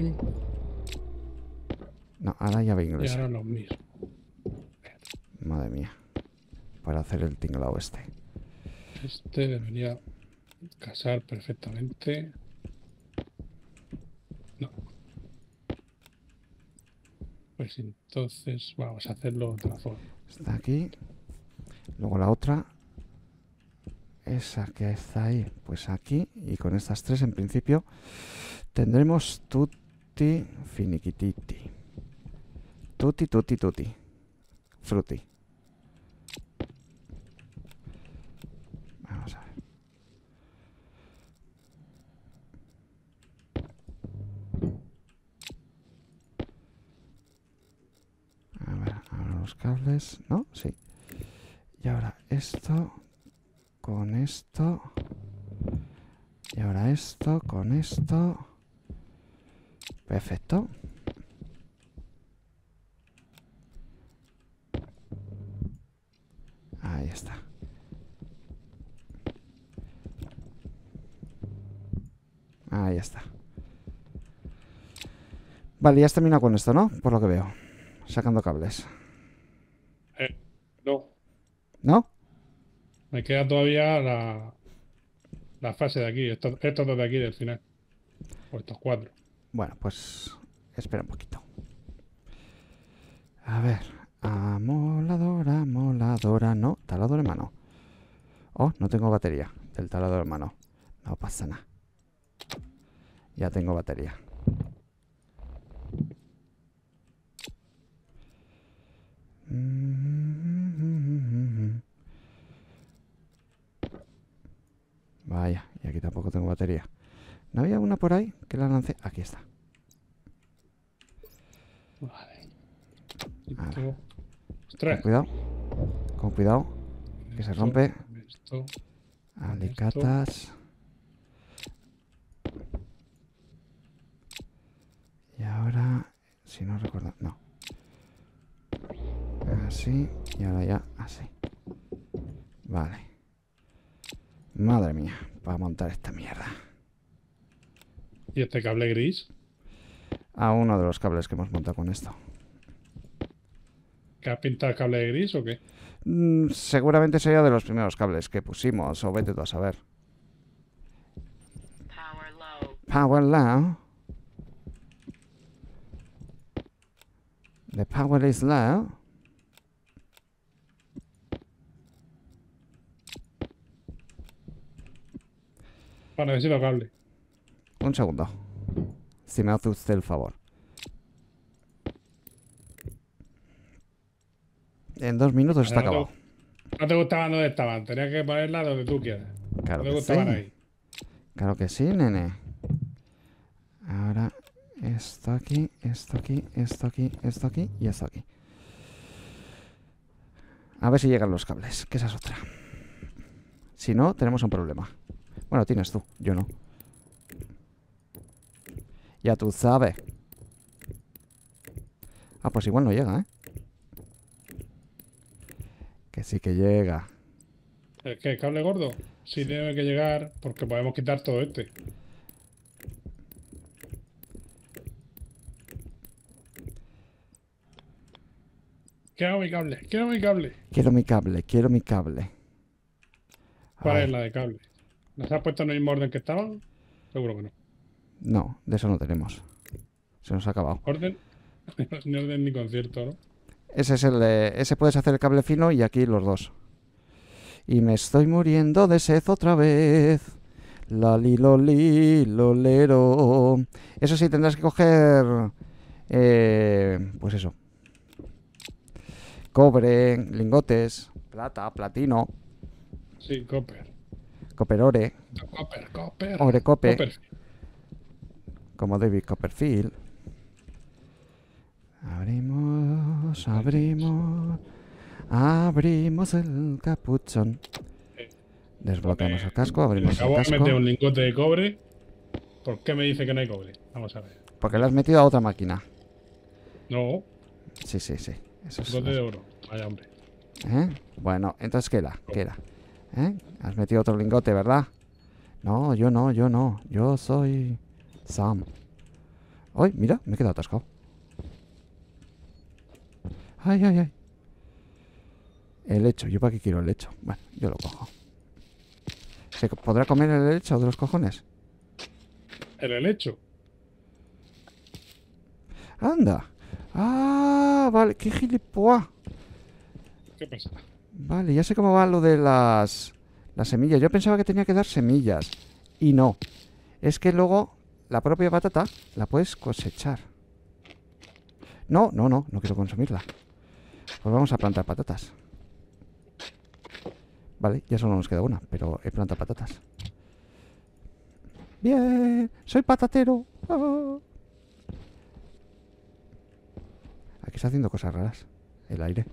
S1: No, ahora llave
S2: y
S1: inglesa.
S2: ahora lo mismo.
S1: Madre mía. Para hacer el tinglao este.
S2: Este debería casar perfectamente. No. Pues entonces vamos a hacerlo de otra forma.
S1: Está aquí. Luego la otra. Esa que está ahí, pues aquí. Y con estas tres, en principio, tendremos tutti finiquititi. Tutti, tutti, tutti. Frutti. Vamos a ver. A ver, ahora los cables. ¿No? Sí. Y ahora esto con esto. Y ahora esto con esto. Perfecto. Ahí está. Ahí está. Vale, ya has terminado con esto, ¿no? Por lo que veo. Sacando cables.
S2: No,
S1: ¿No?
S2: me queda todavía la fase de aquí, estos dos de aquí del final. O estos cuatro.
S1: Bueno, pues espera un poquito. A ver. Amoladora, amoladora. No, talador en mano. Oh, no tengo batería del talador en mano. No pasa nada. Ya tengo batería. Vaya, y aquí tampoco tengo batería. ¿No había una por ahí que la lancé? Aquí está.
S2: Vale. Y
S1: Ahora,
S2: tengo-
S1: con
S2: Ostras.
S1: cuidado. Con cuidado, que se
S2: Esto,
S1: rompe.
S2: Esto.
S1: Alicatas. Y ahora, si no recuerdo, no. Así, y ahora ya así. Vale. Madre mía, para montar esta mierda.
S2: Y este cable gris.
S1: A uno de los cables que hemos montado con esto.
S2: ¿Que has pintado el cable de gris o qué?
S1: Seguramente sería de los primeros cables que pusimos, o vete tú a saber.
S3: Power low.
S1: Power low. The power is low.
S2: Para necesito cable.
S1: Un segundo. Si me hace usted el favor. En 2 minutos está
S2: No
S1: acabado.
S2: no te gustaban donde estaban. Tenías que ponerla donde tú quieras.
S1: Claro
S2: No te
S1: que
S2: gustaban
S1: sí.
S2: ahí.
S1: Claro que sí, nene. Ahora esto aquí, esto aquí, esto aquí, esto aquí y esto aquí. A ver si llegan los cables, que esa es otra. Si no, tenemos un problema. Bueno, tienes tú, yo no. Ya tú sabes. Ah, pues igual no llega, ¿eh? Que sí que llega.
S2: ¿El qué? ¿El cable gordo? Sí, tiene que llegar porque podemos quitar todo este. Quiero mi cable, quiero mi cable.
S1: Quiero mi cable, quiero mi cable.
S2: ¿Cuál
S1: Ay,
S2: es la de cable? ¿Las has puesto en el mismo orden que estaban? Seguro que no.
S1: no, de eso no tenemos. Se nos ha acabado.
S2: ¿Orden? Ni orden ni concierto, ¿no?
S1: Ese es el de... Ese puedes hacer el cable fino y aquí los dos. Y me estoy muriendo de sed otra vez. La li lo li lo lero. Eso sí, tendrás que coger... pues eso. Cobre, lingotes, plata, platino.
S2: Sí, Copper.
S1: Copper Ore.
S2: Copper, Copper.
S1: Ore Cope.
S2: Copper.
S1: Como David Copperfield. Abrimos, abrimos. Abrimos el capuchón. Desbloqueamos el casco, abrimos el
S2: Acabo de meter
S1: casco.
S2: un lingote de cobre. ¿Por qué me dice que no hay cobre? Vamos a ver.
S1: Porque lo has metido a otra máquina.
S2: No,
S1: Sí, sí, sí. Eso es.
S2: lingote de oro. Vaya hombre.
S1: ¿Eh? Bueno, entonces ¿qué era? ¿Qué era? ¿Eh? Has metido otro lingote, ¿verdad? No, yo no, yo no. Yo soy Sam. ¡Ay, mira! Me he quedado atascado. ¡Ay, ay, ay! El hecho. ¿Yo para qué quiero el hecho? Bueno, yo lo cojo. ¿Se podrá comer el hecho de los cojones?
S2: El helecho.
S1: ¡Anda! ¡Ah! Vale, qué gilipollas.
S2: ¿Qué pasa?
S1: Vale, ya sé cómo va lo de las semillas. Yo pensaba que tenía que dar semillas. Y no. Es que luego la propia patata la puedes cosechar. No, no, no. No quiero consumirla. Pues vamos a plantar patatas. Vale, ya solo nos queda una, pero he plantado patatas. Bien, soy patatero. Ah. Aquí está haciendo cosas raras. El aire.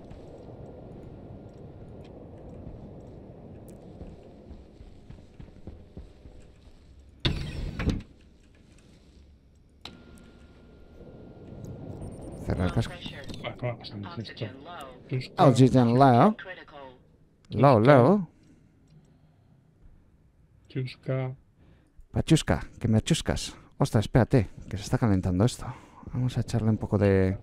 S1: Cerrar el casco.
S2: Bueno, vamos a ver esto.
S1: Oxygen low. Low, low.
S2: Chusca.
S1: Pachusca, que me achuscas. Ostras, espérate, que se está calentando esto. Vamos a echarle un poco de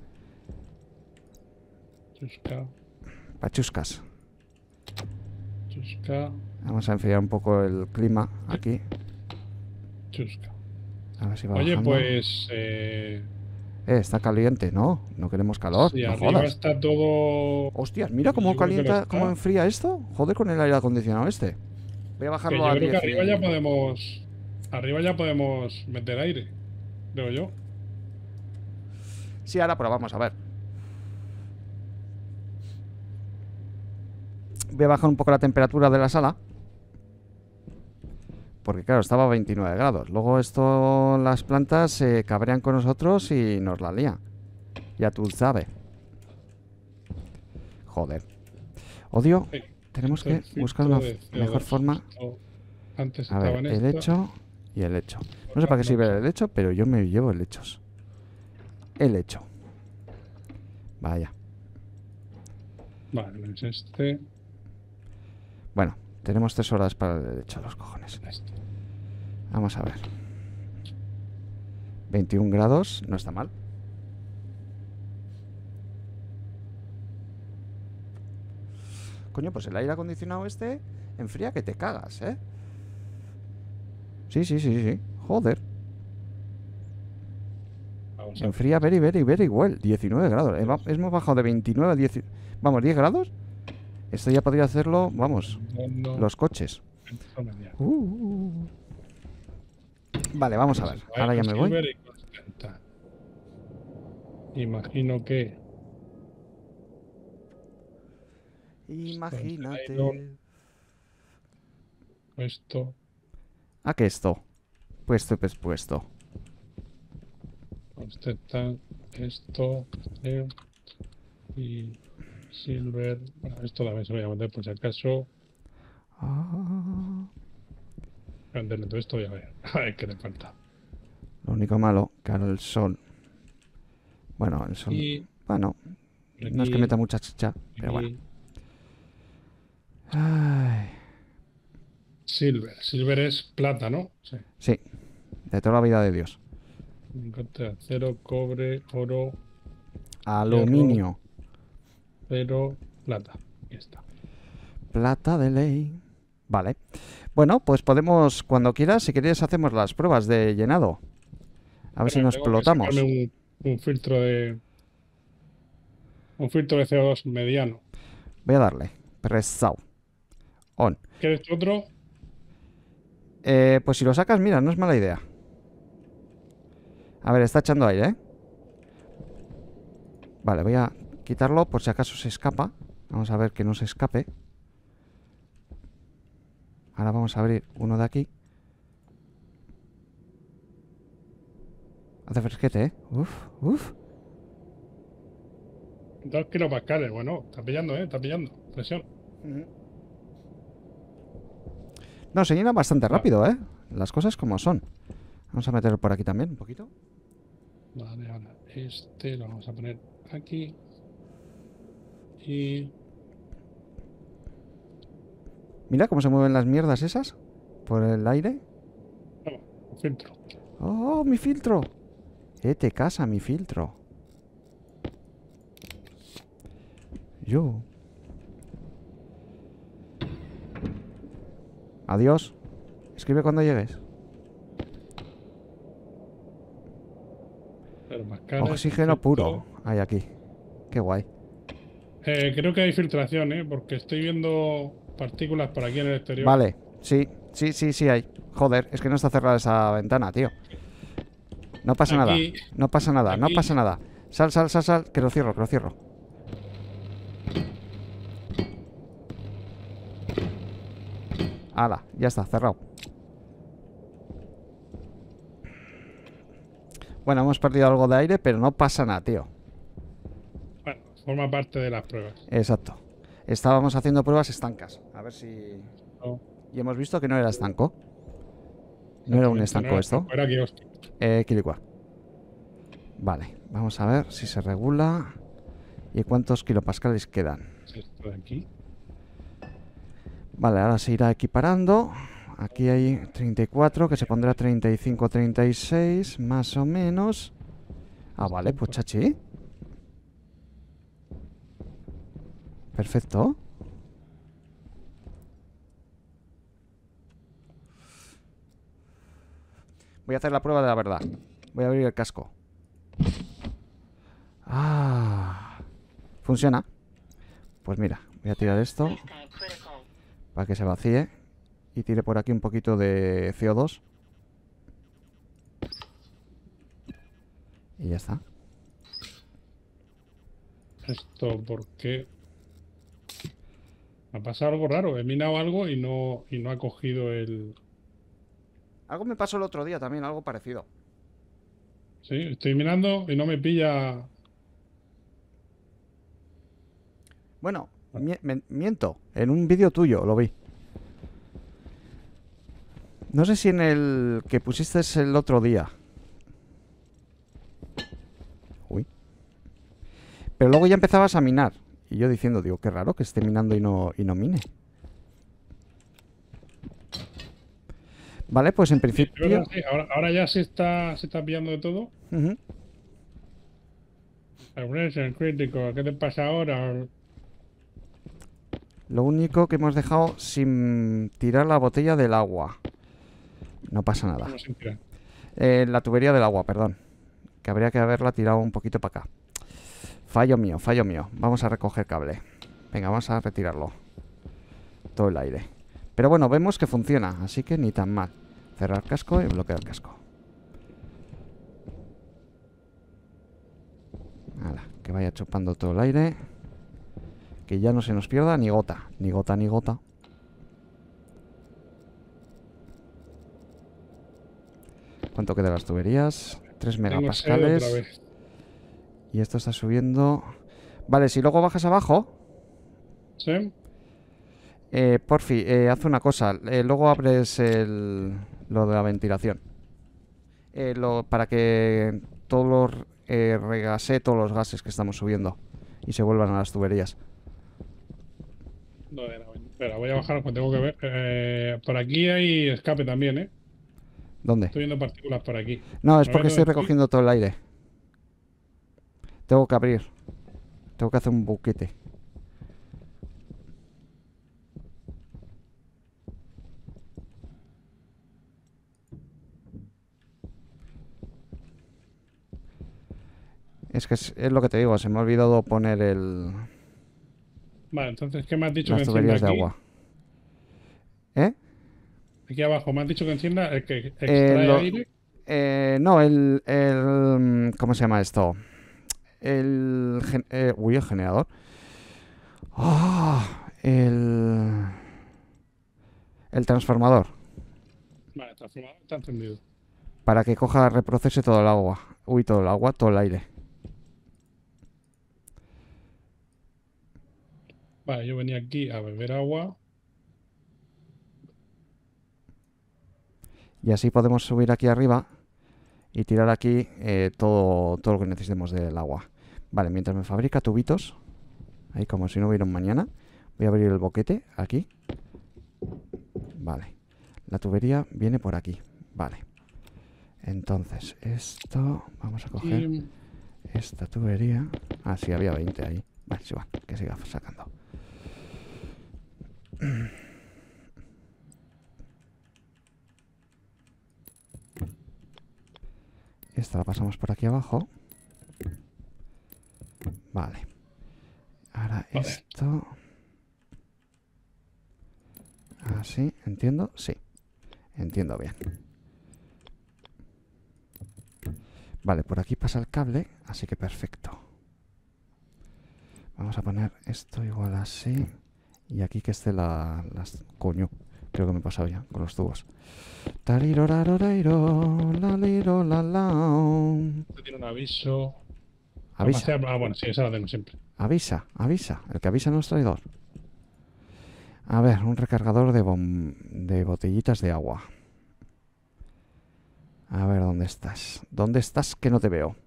S2: Chusca.
S1: pachuscas.
S2: Chusca.
S1: Vamos a enfriar un poco el clima aquí.
S2: Chusca.
S1: A ver si va
S2: Oye,
S1: bajando.
S2: pues.
S1: Está caliente, ¿no? No queremos calor,
S2: Si
S1: no
S2: arriba
S1: jodas.
S2: está todo.
S1: Hostias, mira cómo
S2: Yo creo que lo
S1: calienta,
S2: está.
S1: cómo enfría esto. Joder con el aire acondicionado este. Voy a
S2: Que
S1: bajarlo
S2: yo
S1: a
S2: creo que
S1: 10.
S2: arriba ya podemos. Arriba ya podemos meter aire. Creo yo.
S1: Sí, ahora probamos, a ver. Voy a bajar un poco la temperatura de la sala. Porque claro, estaba a 29 grados. Luego esto, las plantas se cabrean con nosotros y nos la lían. Ya tú sabes. Joder. Odio.
S2: Sí,
S1: Tenemos
S2: esto
S1: que
S2: es
S1: buscar
S2: filtro
S1: una
S2: de CO2.
S1: mejor forma.
S2: Esto antes
S1: A
S2: estaba
S1: ver,
S2: en
S1: el
S2: esto.
S1: hecho y el hecho. No sé para qué sirve el hecho, pero yo me llevo el hechos. El hecho. Vaya.
S2: Vale, es este.
S1: Bueno, tenemos 3 horas para el hecho, los cojones.
S2: Este.
S1: Vamos a ver. 21 grados, no está mal. Coño, pues el aire acondicionado este enfría que te cagas, ¿eh? Sí, sí, sí, sí. Joder.
S2: Vamos a ver.
S1: Enfría very, very, very well. 19 grados. Hemos bajado de 29 a 10. Vamos, 10 grados. Esto ya podría hacerlo, vamos,
S2: No,
S1: los coches.
S2: zona mediana.
S1: Vale, vamos a ver. Ahora ya me voy.
S2: Silver y constanta. Imagino que.
S1: Imagínate.
S2: Esto.
S1: ¿A qué esto? Puesto, pues puesto.
S2: Constanta. Esto. Y. Silver. Bueno, esto también se lo voy a meter por si acaso.
S1: Ah.
S2: Venderle todo esto y a ver. A ver qué le falta.
S1: Lo único malo, claro, el sol. Bueno, el sol.
S2: Y.
S1: Bueno, no es que
S2: aquí,
S1: meta mucha chicha, pero bueno.
S2: aquí.
S1: Ay.
S2: Silver. Silver es plata, ¿no? Sí.
S1: Sí, de toda la vida de Dios.
S2: Lingote de acero, cobre, oro,
S1: Aluminio.
S2: acero, plata. Ahí está.
S1: Plata de ley. Vale. Bueno, pues podemos, cuando quieras, si quieres, hacemos las pruebas de llenado. A ver si nos
S2: Tengo que
S1: explotamos.
S2: sacarme un filtro de. Un filtro de CO2 mediano.
S1: Voy a darle. Presau. On.
S2: ¿Quieres otro?
S1: Pues si lo sacas, mira, no es mala idea. A ver, está echando aire, ¿eh? Vale, voy a quitarlo por si acaso se escapa. Vamos a ver que no se escape. Ahora vamos a abrir uno de aquí. Hace fresquete, ¿eh? Uf, uf.
S2: 2 kilopascales. Bueno, está pillando, está pillando. Presión.
S1: No, se llena bastante
S2: Vale,
S1: rápido, ¿eh? Las cosas como son. Vamos a meterlo por aquí también, un poquito.
S2: vale, ahora este lo vamos a poner aquí. Y
S1: Mira cómo se mueven las mierdas esas por el aire.
S2: toma, un filtro.
S1: ¡Oh, mi filtro! Te casa mi filtro. Yo. Adiós. Escribe cuando llegues.
S2: Pero pascales,
S1: Oxígeno
S2: perfecto.
S1: puro. Hay aquí. Qué guay.
S2: Creo que hay filtración, porque estoy viendo partículas por aquí en el exterior.
S1: Vale. Sí, sí, sí, sí hay. Joder, es que no está cerrada esa ventana, tío. No pasa nada.
S2: Aquí,
S1: No pasa nada, no
S2: aquí.
S1: pasa nada. Sal, sal, sal, sal. Que lo cierro, que lo cierro. Hala, ya está, cerrado. Bueno, hemos perdido algo de aire, pero no pasa nada, tío.
S2: Bueno, forma parte de las pruebas.
S1: Exacto. Estábamos haciendo pruebas estancas. A ver si...
S2: No,
S1: Y hemos visto que no era estanco. No era un
S2: exactamente,
S1: estanco
S2: era
S1: esto.
S2: estanco, era aquí, hostia.
S1: Quilicua. Vale, vamos a ver si se regula. ¿Y cuántos kilopascales quedan?
S2: Esto de aquí.
S1: Vale, ahora se irá equiparando. Aquí hay 34, que se pondrá 35, 36, más o menos. Ah, vale, pues chachi. Perfecto. Voy a hacer la prueba de la verdad. Voy a abrir el casco. Ah, funciona. Pues mira, voy a tirar esto para que se vacíe y tire por aquí un poquito de CO2. Y ya está.
S2: Esto, ¿por qué? Me ha pasado algo raro. He minado algo y no ha cogido el...
S1: Algo me pasó el otro día también, algo parecido.
S2: Sí, estoy minando y no me pilla...
S1: Bueno, miento. En un vídeo tuyo lo vi. No sé si en el que pusiste el otro día. Uy. Pero luego ya empezabas a minar. Y yo diciendo, digo, qué raro que esté minando y no mine. Vale, pues en
S2: Sí,
S1: principio...
S2: sí, ahora ya se está pillando de todo.
S1: Ujú.
S2: Aggression crítico, ¿qué te pasa ahora?
S1: Lo único que hemos dejado sin tirar la botella del agua. No pasa nada.
S2: ¿Cómo se entera?
S1: La tubería del agua, perdón. Que habría que haberla tirado un poquito para acá. Fallo mío, fallo mío. Vamos a recoger cable. Venga, vamos a retirarlo. Todo el aire. Pero bueno, vemos que funciona, así que ni tan mal. Cerrar casco y bloquear casco. Hala, que vaya chupando todo el aire. Que ya no se nos pierda ni gota. Ni gota, ni gota. ¿Cuánto quedan las tuberías? 3
S2: Tengo sed otra
S1: megapascales.
S2: vez.
S1: Y esto está subiendo. Vale, si luego bajas abajo,
S2: ¿Sí?
S1: porfi, haz una cosa. Luego abres lo de la ventilación. Para que todos los regase todos los gases que estamos subiendo y se vuelvan a las tuberías.
S2: No, espera, voy a bajar, pues tengo que ver. Por aquí hay escape también, ¿eh?
S1: ¿Dónde?
S2: Estoy viendo partículas por aquí.
S1: No, es
S2: ¿No ves
S1: porque
S2: dónde
S1: estoy recogiendo todo el aire. Tengo que abrir. Tengo que hacer un buquete. Es que es lo que te digo, se me ha olvidado poner
S2: Vale, entonces, ¿qué me has dicho
S1: las
S2: que encienda
S1: tuberías de
S2: aquí?
S1: agua. ¿Eh?
S2: Aquí abajo, me has dicho que encienda el que extrae aire.
S1: No, ¿cómo se llama esto? Uy, el generador. Ah, el El transformador.
S2: Vale, el transformador está encendido.
S1: Para que coja, reprocese todo el agua. Uy, todo el agua, todo el aire.
S2: Vale, yo venía aquí a beber agua.
S1: Y así podemos subir aquí arriba y tirar aquí todo lo que necesitemos del agua. Vale, mientras me fabrica tubitos, ahí como si no hubiera un mañana, voy a abrir el boquete aquí. Vale, la tubería viene por aquí. Vale, entonces esto, vamos a coger
S2: Y
S1: esta tubería. Ah, sí, había 20 ahí. Vale, sí, igual, que siga sacando. Esta la pasamos por aquí abajo. Vale. Ahora
S2: vale,
S1: esto. Así, ¿entiendo? Sí, entiendo bien. Vale, por aquí pasa el cable, así que perfecto. Vamos a poner esto igual así. Y aquí que esté las... Coño, creo que me he pasado ya con los tubos. Tarirorarorero, laliro, lalao.
S2: esto tiene un aviso.
S1: Avisa,
S2: Ah, bueno, sí, esa la tengo siempre.
S1: avisa, avisa. El que avisa no es traidor. A ver, un recargador de botellitas de agua. A ver, ¿dónde estás? ¿Dónde estás que no te veo?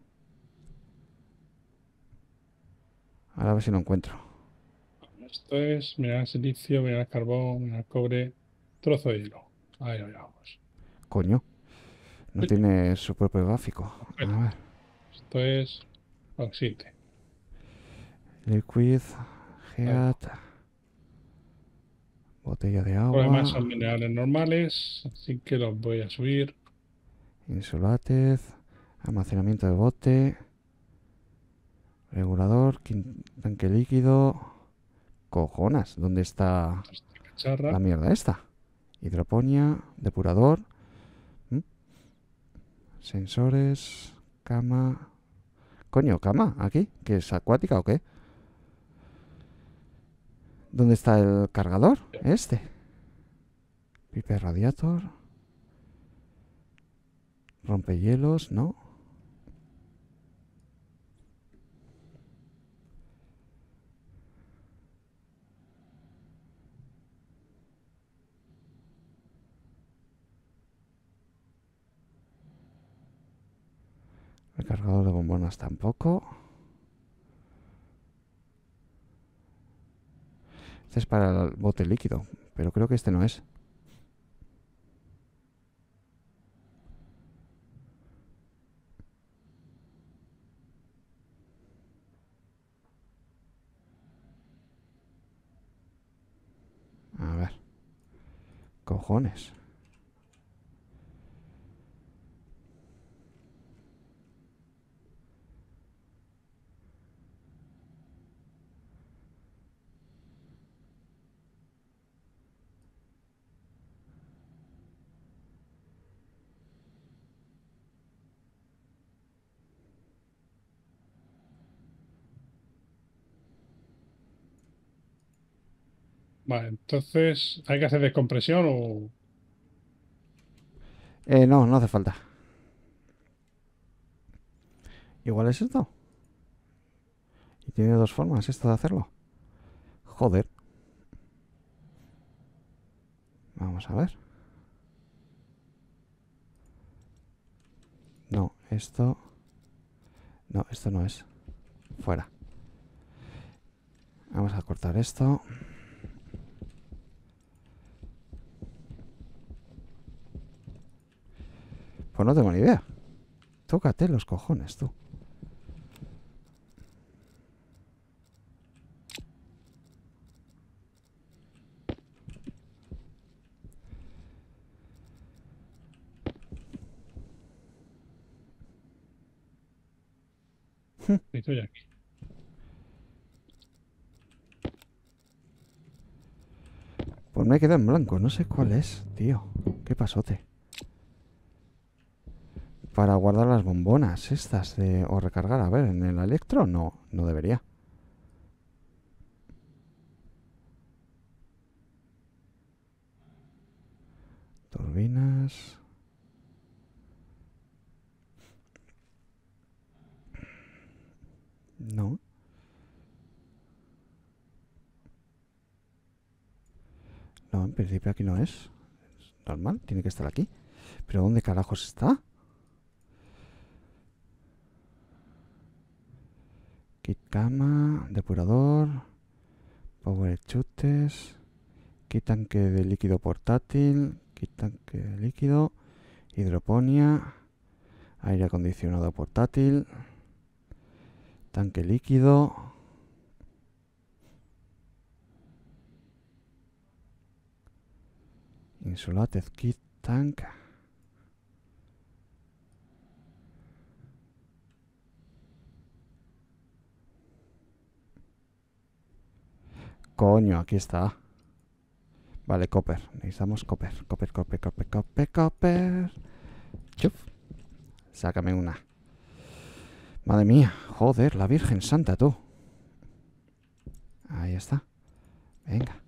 S1: Ahora a ver si lo encuentro.
S2: Esto es mineral silicio, mineral carbón, mineral cobre, trozo de hilo. Ahí vamos.
S1: Coño, no
S2: Uy,
S1: tiene su propio gráfico.
S2: espera,
S1: A ver.
S2: esto es bauxite.
S1: Liquid,
S2: Ahí va.
S1: Heat, botella de
S2: Lo demás son
S1: agua,
S2: minerales normales, así que los voy a subir.
S1: insulated, almacenamiento de bote, regulador, tanque líquido. Cojonas, ¿dónde está
S2: Esta cacharra.
S1: la mierda esta? Hidroponía, depurador, ¿m? Sensores, cama. Coño, cama, aquí, ¿que es acuática o qué? ¿Dónde está el cargador? Este. Piper radiator. Rompehielos, ¿no? El cargador de bombonas tampoco. Este es para el bote líquido, pero creo que este no es. A ver. Cojones.
S2: Vale, entonces, ¿hay que hacer descompresión o...?
S1: No, no hace falta. Igual es esto. Y tiene dos formas esto de hacerlo. Joder. Vamos a ver. No, esto... No, esto no es. Fuera. Vamos a cortar esto. Pues no tengo ni idea. Tócate los cojones, tú.
S2: Estoy aquí.
S1: Pues me he quedado en blanco. No sé cuál es, tío. Qué pasote. Para guardar las bombonas estas de... O recargar. A ver, en el electro no, no debería. Turbinas. No. No, en principio aquí no es. Es normal, tiene que estar aquí. ¿Pero dónde carajos está? Kit cama, depurador, power chutes, kit tanque de líquido portátil, kit tanque de líquido, hidroponía, aire acondicionado portátil, tanque líquido. Insulated kit tank. Coño, aquí está. Vale, copper. Necesitamos copper. Copper. Chuf. Sácame una. Madre mía. Joder, la Virgen Santa, tú. Ahí está. Venga.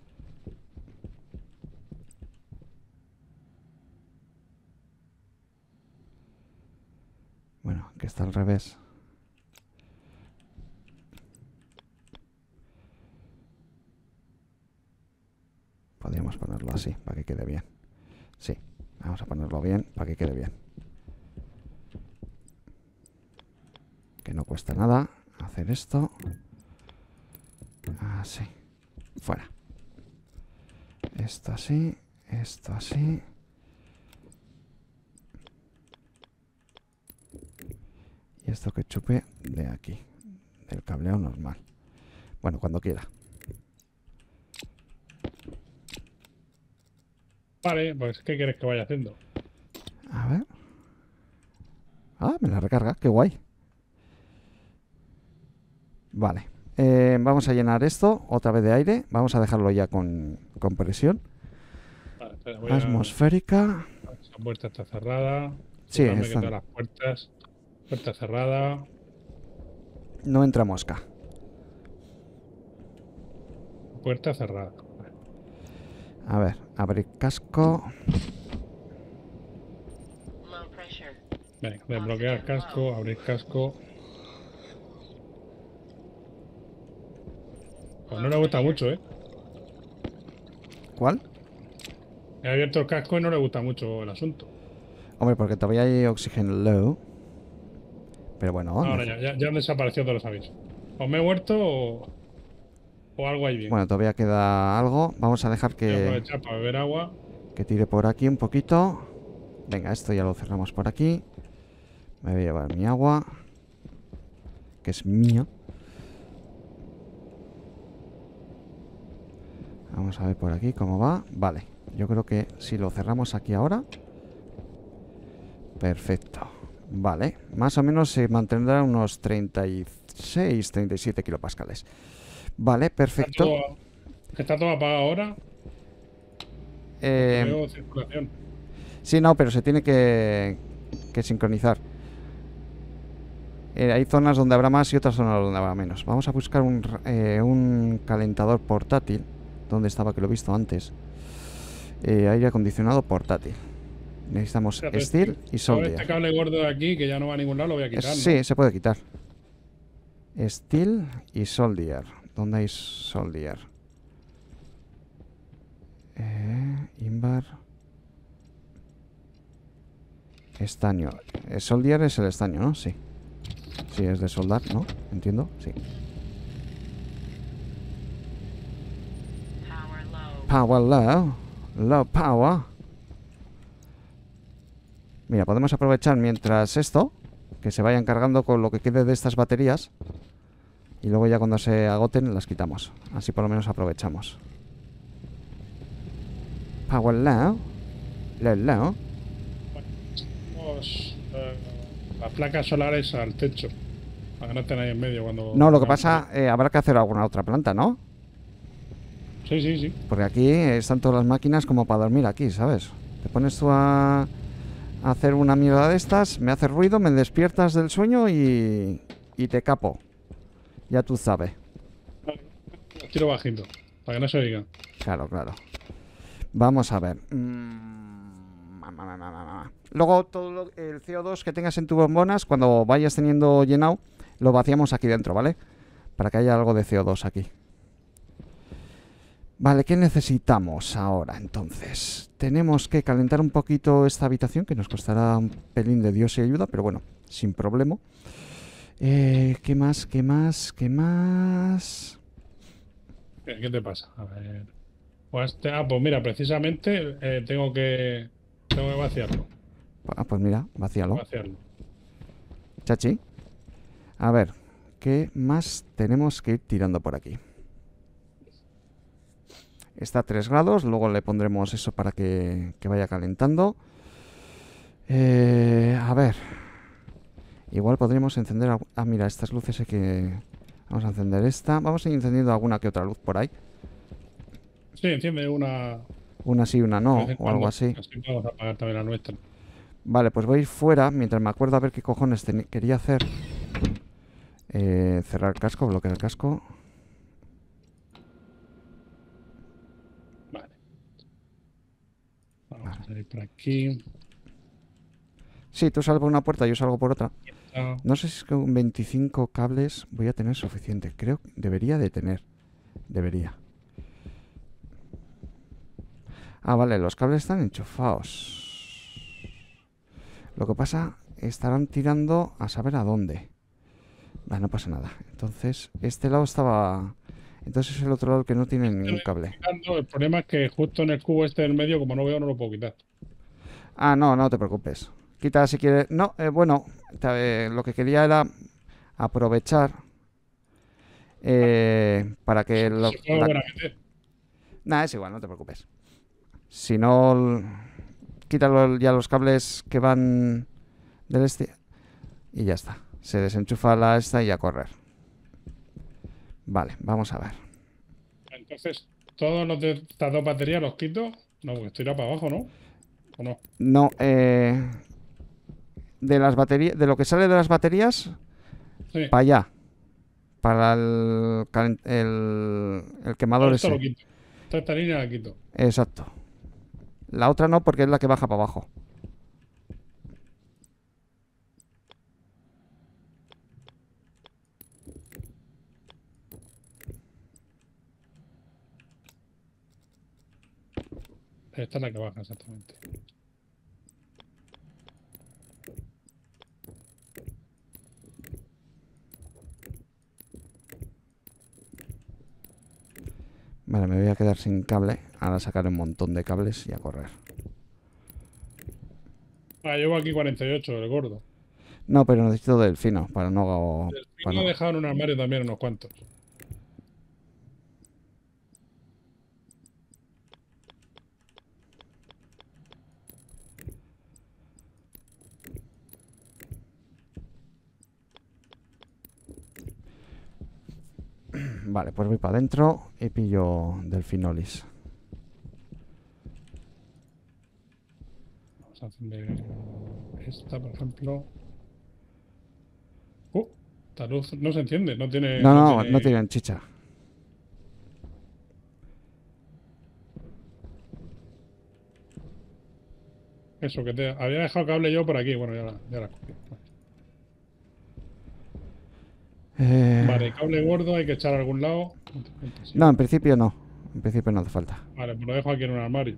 S1: Bueno, que está al revés. Podríamos ponerlo así, para que quede bien. Sí, vamos a ponerlo bien, para que quede bien. Que no cuesta nada hacer esto. Así. Fuera. Esto así, esto así. Y esto que chupe de aquí, del cableado normal. Bueno, cuando quiera.
S2: Vale, pues ¿qué quieres que vaya haciendo?
S1: A ver. Ah, me la recarga, qué guay. Vale. Vamos a llenar esto otra vez de aire. Vamos a dejarlo ya con presión.
S2: Vale, espera,
S1: Atmosférica.
S2: Esa puerta está cerrada.
S1: Sí,
S2: Asegurarme que
S1: están.
S2: todas las puertas. Puerta cerrada.
S1: No entra mosca.
S2: Puerta cerrada.
S1: A ver, abrir casco.
S2: Venga, desbloquear casco, abrir casco. Pues no le gusta mucho, ¿eh?
S1: ¿Cuál?
S2: He abierto el casco y no le gusta mucho el asunto.
S1: Hombre, porque todavía hay oxígeno low. Pero bueno,
S2: Ahora ya han desaparecido todos los avisos. O me he muerto o algo hay bien.
S1: bueno, todavía queda algo. Vamos a dejar
S2: Voy a aprovechar para beber agua.
S1: que tire por aquí un poquito. Venga, esto ya lo cerramos por aquí. Me voy a llevar mi agua, que es mía. Vamos a ver por aquí cómo va. Vale, yo creo que si lo cerramos aquí ahora. Perfecto. Vale, más o menos se mantendrá unos 36, 37 kilopascales. Vale, perfecto.
S2: ¿Está todo apagado ahora? Veo circulación.
S1: Sí, no, pero se tiene que sincronizar. Hay zonas donde habrá más y otras zonas donde habrá menos. Vamos a buscar un calentador portátil. ¿Dónde estaba? Que lo he visto antes. Aire acondicionado portátil. Necesitamos steel y solder.
S2: Este cable gordo de aquí, que ya no va a ningún lado, lo voy a quitar, ¿no?
S1: Sí, se puede quitar. Steel y solder. ¿Dónde hay solder? Invar. Estaño. Solder es el estaño, ¿no? Sí. Sí, es de soldar, ¿no? Entiendo, sí. Power low. Low power. Mira, podemos aprovechar mientras esto, que se vayan cargando con lo que quede de estas baterías. Y luego ya cuando se agoten las quitamos. Así por lo menos aprovechamos. Power low. Low.
S2: Tenemos las placas solares al techo. Para que no estén ahí en medio cuando...
S1: No, lo que pasa, habrá que hacer alguna otra planta, ¿no?
S2: Sí.
S1: Porque aquí están todas las máquinas como para dormir aquí, ¿sabes? Te pones tú a hacer una mierda de estas, me hace ruido, me despiertas del sueño y te capo. Ya tú sabes.
S2: Los tiro bajito, para que no se oigan.
S1: Claro. Vamos a ver. Luego todo el CO2 que tengas en tus bombonas, cuando vayas teniendo llenado, lo vaciamos aquí dentro, ¿vale? Para que haya algo de CO2 aquí. Vale, ¿qué necesitamos ahora entonces? Tenemos que calentar un poquito esta habitación, que nos costará un pelín de Dios y ayuda, pero bueno, sin problema. ¿Qué más? ¿Qué más? ¿Qué más?
S2: ¿Qué te pasa? A ver. Pues, pues mira, precisamente tengo que vaciarlo.
S1: Ah, pues mira, vacíalo.
S2: Vaciarlo.
S1: Chachi. A ver, ¿qué más tenemos que ir tirando por aquí? Está a 3 grados, luego le pondremos eso para que vaya calentando. A ver. Igual podríamos encender... Ah, mira, estas luces hay que... Vamos a encender esta. Vamos a ir encendiendo alguna que otra luz por ahí.
S2: Sí, enciende una
S1: Una sí, una
S2: de
S1: no,
S2: vez en
S1: o algo
S2: cuando.
S1: así.
S2: Así vamos a apagar también la nuestra.
S1: Vale, pues voy a ir fuera mientras me acuerdo a ver qué cojones quería hacer. Cerrar el casco, bloquear el casco.
S2: Vale. Vamos a salir por aquí.
S1: Sí, tú sales por una puerta, yo salgo por otra.
S2: Ah,
S1: No sé si es que con 25 cables voy a tener suficiente. Creo que debería de tener. Debería. Ah, vale, los cables están enchufados. Lo que pasa, estarán tirando a saber a dónde. No pasa nada. Entonces, este lado estaba... Entonces es el otro lado que no tiene ningún cable.
S2: el problema es que justo en el cubo este del medio, como no veo, no lo puedo quitar.
S1: Ah, no, no te preocupes. Quita si quieres... No, bueno, lo que quería era aprovechar para que...
S2: Se puede volver a meter.
S1: Nada, es igual, no te preocupes. Si no, quítalo ya los cables que van del este y ya está. Se desenchufa la esta y a correr. Vale, vamos a ver.
S2: Entonces, todos los de estas dos baterías los quito. No, porque estoy para abajo, ¿no? ¿O no?
S1: No, de las baterías, de lo que sale de las baterías,
S2: Sí.
S1: para allá. Para el quemador
S2: Esto
S1: ese.
S2: lo quito. Toda esta línea la quito.
S1: Exacto. La otra no, porque es la que baja para abajo.
S2: Esta es la que baja, exactamente.
S1: Vale, me voy a quedar sin cable. Ahora sacaré un montón de cables y a correr.
S2: Ah, llevo aquí 48, el gordo.
S1: No, pero necesito del fino para no...
S2: El fino he dejado en un armario también unos cuantos.
S1: Vale, pues voy para adentro y pillo del finolis.
S2: Vamos a encender esta, por ejemplo. Esta luz no se enciende, no tiene...
S1: No tienen chicha.
S2: Eso, que te había dejado cable yo por aquí. Bueno, ya la cogí. Vale, cable gordo hay que echar a algún lado.
S1: No, en principio no. En principio no hace falta.
S2: Vale, pues lo dejo aquí en un armario.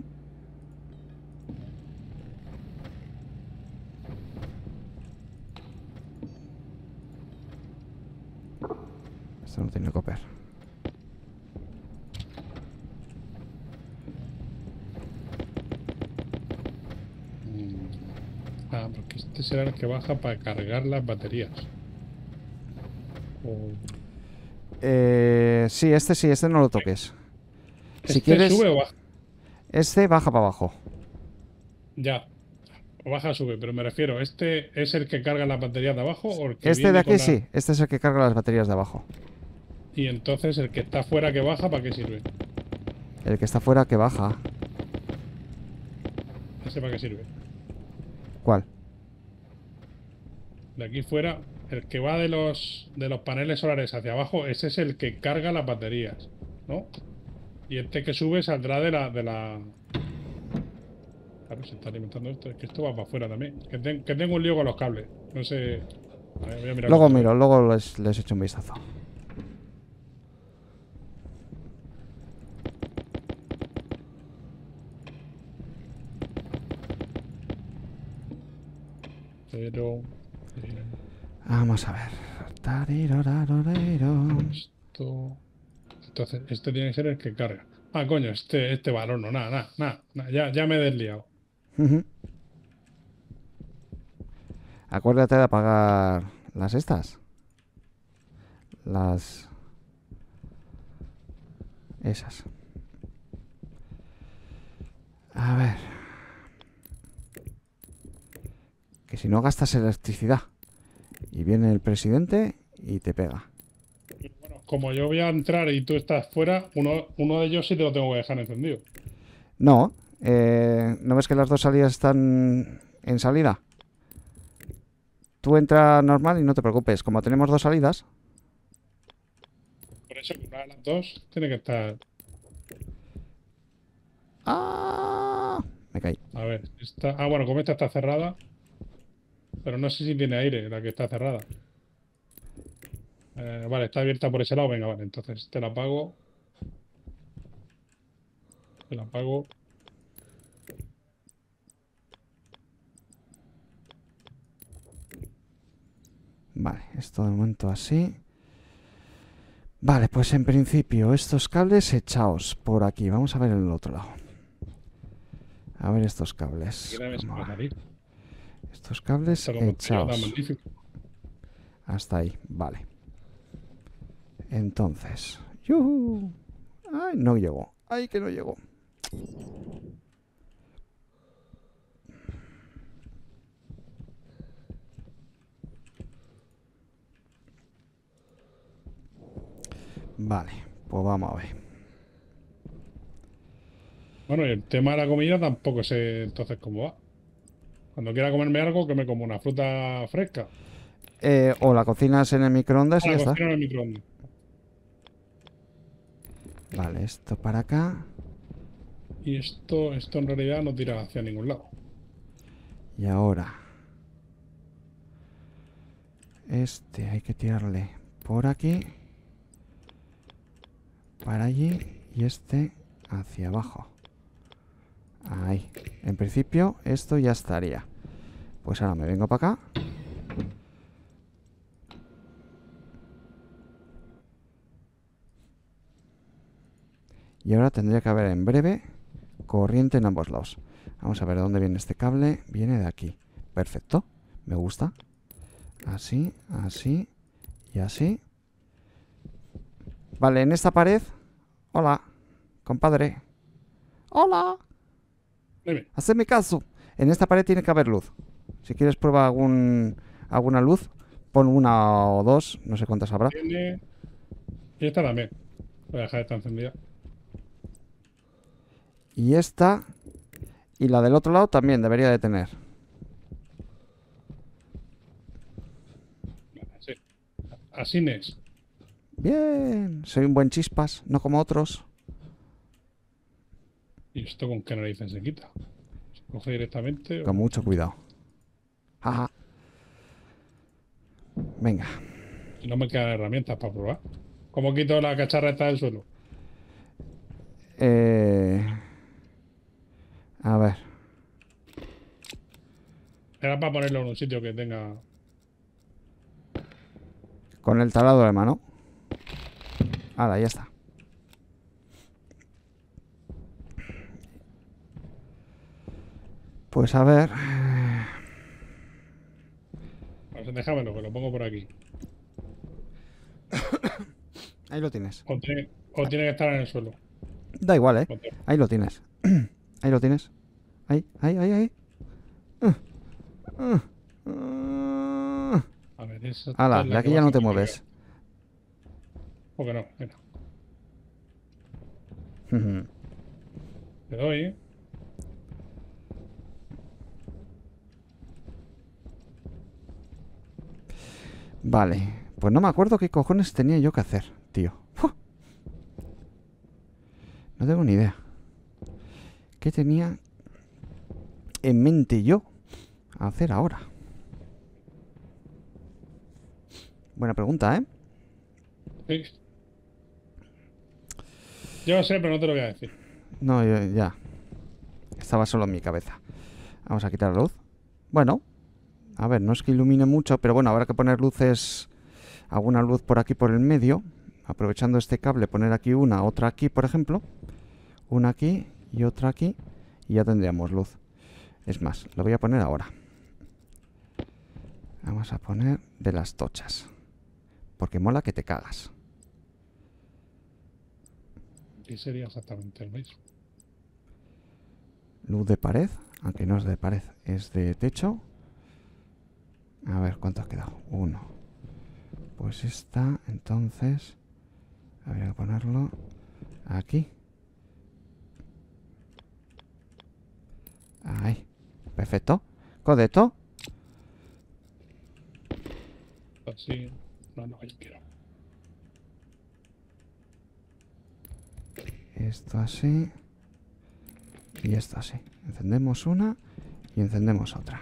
S1: Esto no tiene copper.
S2: Ah, porque este será el que baja para cargar las baterías.
S1: Sí, este no lo toques. Si
S2: ¿Este
S1: quieres,
S2: sube o baja?
S1: este baja para abajo.
S2: Ya. O baja o sube, pero me refiero, ¿este es el que carga las baterías de abajo o el que
S1: Este de
S2: viene
S1: aquí
S2: con
S1: sí, este es el que carga las baterías de abajo.
S2: Y entonces el que está fuera que baja, ¿para qué sirve?
S1: El que está fuera que baja.
S2: ¿Ese para qué sirve?
S1: ¿Cuál?
S2: De aquí fuera, el que va de los paneles solares hacia abajo, ese es el que carga las baterías, ¿no? Y este que sube saldrá de la... Claro, se está alimentando esto. Es que esto va para afuera también. Que tengo un lío con los cables. No sé. A ver, voy a mirar
S1: Luego
S2: cómo se ve.
S1: miro, luego les echo un vistazo.
S2: Pero.
S1: Vamos a ver. Tarirorarorero.
S2: Esto. Entonces, este tiene que ser el que carga. Ah, coño, este balón no, nada. Ya me he desliado.
S1: Ujú. Acuérdate de apagar las estas. Las... Esas. A ver. Que si no gastas electricidad. Y viene el presidente y te pega.
S2: Bueno, como yo voy a entrar y tú estás fuera, uno de ellos sí te lo tengo que dejar encendido.
S1: No. ¿No ves que las dos salidas están en salida? Tú entra normal y no te preocupes. Como tenemos dos salidas...
S2: Por eso que una de las dos tiene que estar.
S1: ¡Ah! Me caí.
S2: A ver, esta. Ah, bueno, como esta está cerrada. Pero no sé si tiene aire la que está cerrada. Vale, está abierta por ese lado. Venga, vale, entonces te la apago. Te la apago.
S1: Vale, esto de momento así. Vale, pues en principio estos cables echaos por aquí. Vamos a ver el otro lado. A ver estos cables.
S2: Aquí también se puede salir.
S1: Estos cables
S2: Esto como está
S1: echaos.
S2: magnífico.
S1: Hasta ahí, vale. Entonces. ¡Yuhu! ¡Ay, no llegó! ¡Ay, que no llegó! Vale, pues vamos a ver.
S2: Bueno, y el tema de la comida tampoco sé entonces cómo va. Cuando quiera comerme algo, que me como una fruta fresca.
S1: O la cocinas en el microondas
S2: A
S1: y ya
S2: la
S1: está.
S2: cocina en el microondas.
S1: Vale, esto para acá.
S2: Y esto en realidad no tira hacia ningún lado.
S1: Y ahora. Este hay que tirarle por aquí. Para allí. Y este hacia abajo. Ahí. En principio esto ya estaría. Pues ahora me vengo para acá. Y ahora tendría que haber en breve corriente en ambos lados. Vamos a ver de dónde viene este cable. Viene de aquí. Perfecto. Me gusta. Así, así y así. Vale, en esta pared. Hola, compadre. Hola.
S2: Dime.
S1: Hacedme caso. En esta pared tiene que haber luz. Si quieres prueba alguna luz, pon una o dos. No sé cuántas habrá.
S2: Tiene. Y esta también. Voy a dejar esta encendida.
S1: Y esta y la del otro lado también debería de tener.
S2: Vale, sí. Así es.
S1: Bien, soy un buen chispas, no como otros.
S2: ¿Y esto con qué narices se quita? ¿Se coge directamente
S1: Con
S2: o...?
S1: mucho cuidado. Ajá. Venga.
S2: Y no me quedan herramientas para probar. ¿Cómo quito la cacharra esta del suelo?
S1: Eh, a ver.
S2: Era para ponerlo en un sitio que tenga...
S1: Con el taladro de mano. Ahora, ya está. Pues a ver.
S2: Pues déjamelo, que lo pongo por aquí.
S1: Ahí lo tienes.
S2: O tiene que estar en el suelo.
S1: Da igual, ¿eh?
S2: Ponte.
S1: Ahí lo tienes. Ahí lo tienes. Ahí, ahí, ahí, ahí.
S2: A ver, esa
S1: Hala,
S2: es
S1: de
S2: la que
S1: aquí ya
S2: baja
S1: no te
S2: mi
S1: mueves.
S2: ¿O que no? Mira. Le doy, ¿eh?
S1: Vale. Pues no me acuerdo qué cojones tenía yo que hacer, tío. ¡Fu! No tengo ni idea. ¿Qué tenía en mente yo hacer ahora? Buena pregunta, ¿eh?
S2: Sí. Yo sé, pero no te lo voy a decir.
S1: No, ya. Estaba solo en mi cabeza. Vamos a quitar la luz. Bueno, a ver, no es que ilumine mucho, pero bueno, habrá que poner luces, alguna luz por aquí por el medio. Aprovechando este cable, poner aquí una, otra aquí, por ejemplo. Una aquí y otra aquí. Y ya tendríamos luz. Es más, lo voy a poner ahora. Vamos a poner de las tochas. Porque mola que te cagas.
S2: Y sería exactamente el mismo.
S1: Luz de pared, aunque no es de pared, es de techo. A ver, ¿cuánto ha quedado? Uno. Pues esta, entonces, habría que ponerlo aquí. Ahí. Perfecto. Codeto.
S2: Así. No, yo quiero.
S1: Esto así. Y esto así. Encendemos una y encendemos otra.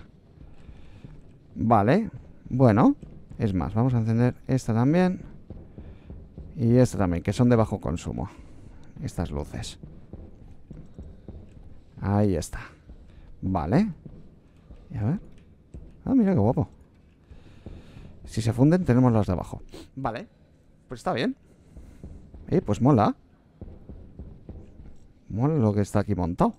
S1: Vale. Bueno. Es más, vamos a encender esta también. Y esta también, que son de bajo consumo. Estas luces. Ahí está. Vale. Y a ver. Ah, mira qué guapo. Si se funden, tenemos las de abajo. Vale. Pues está bien. Pues mola. Mola lo que está aquí montado.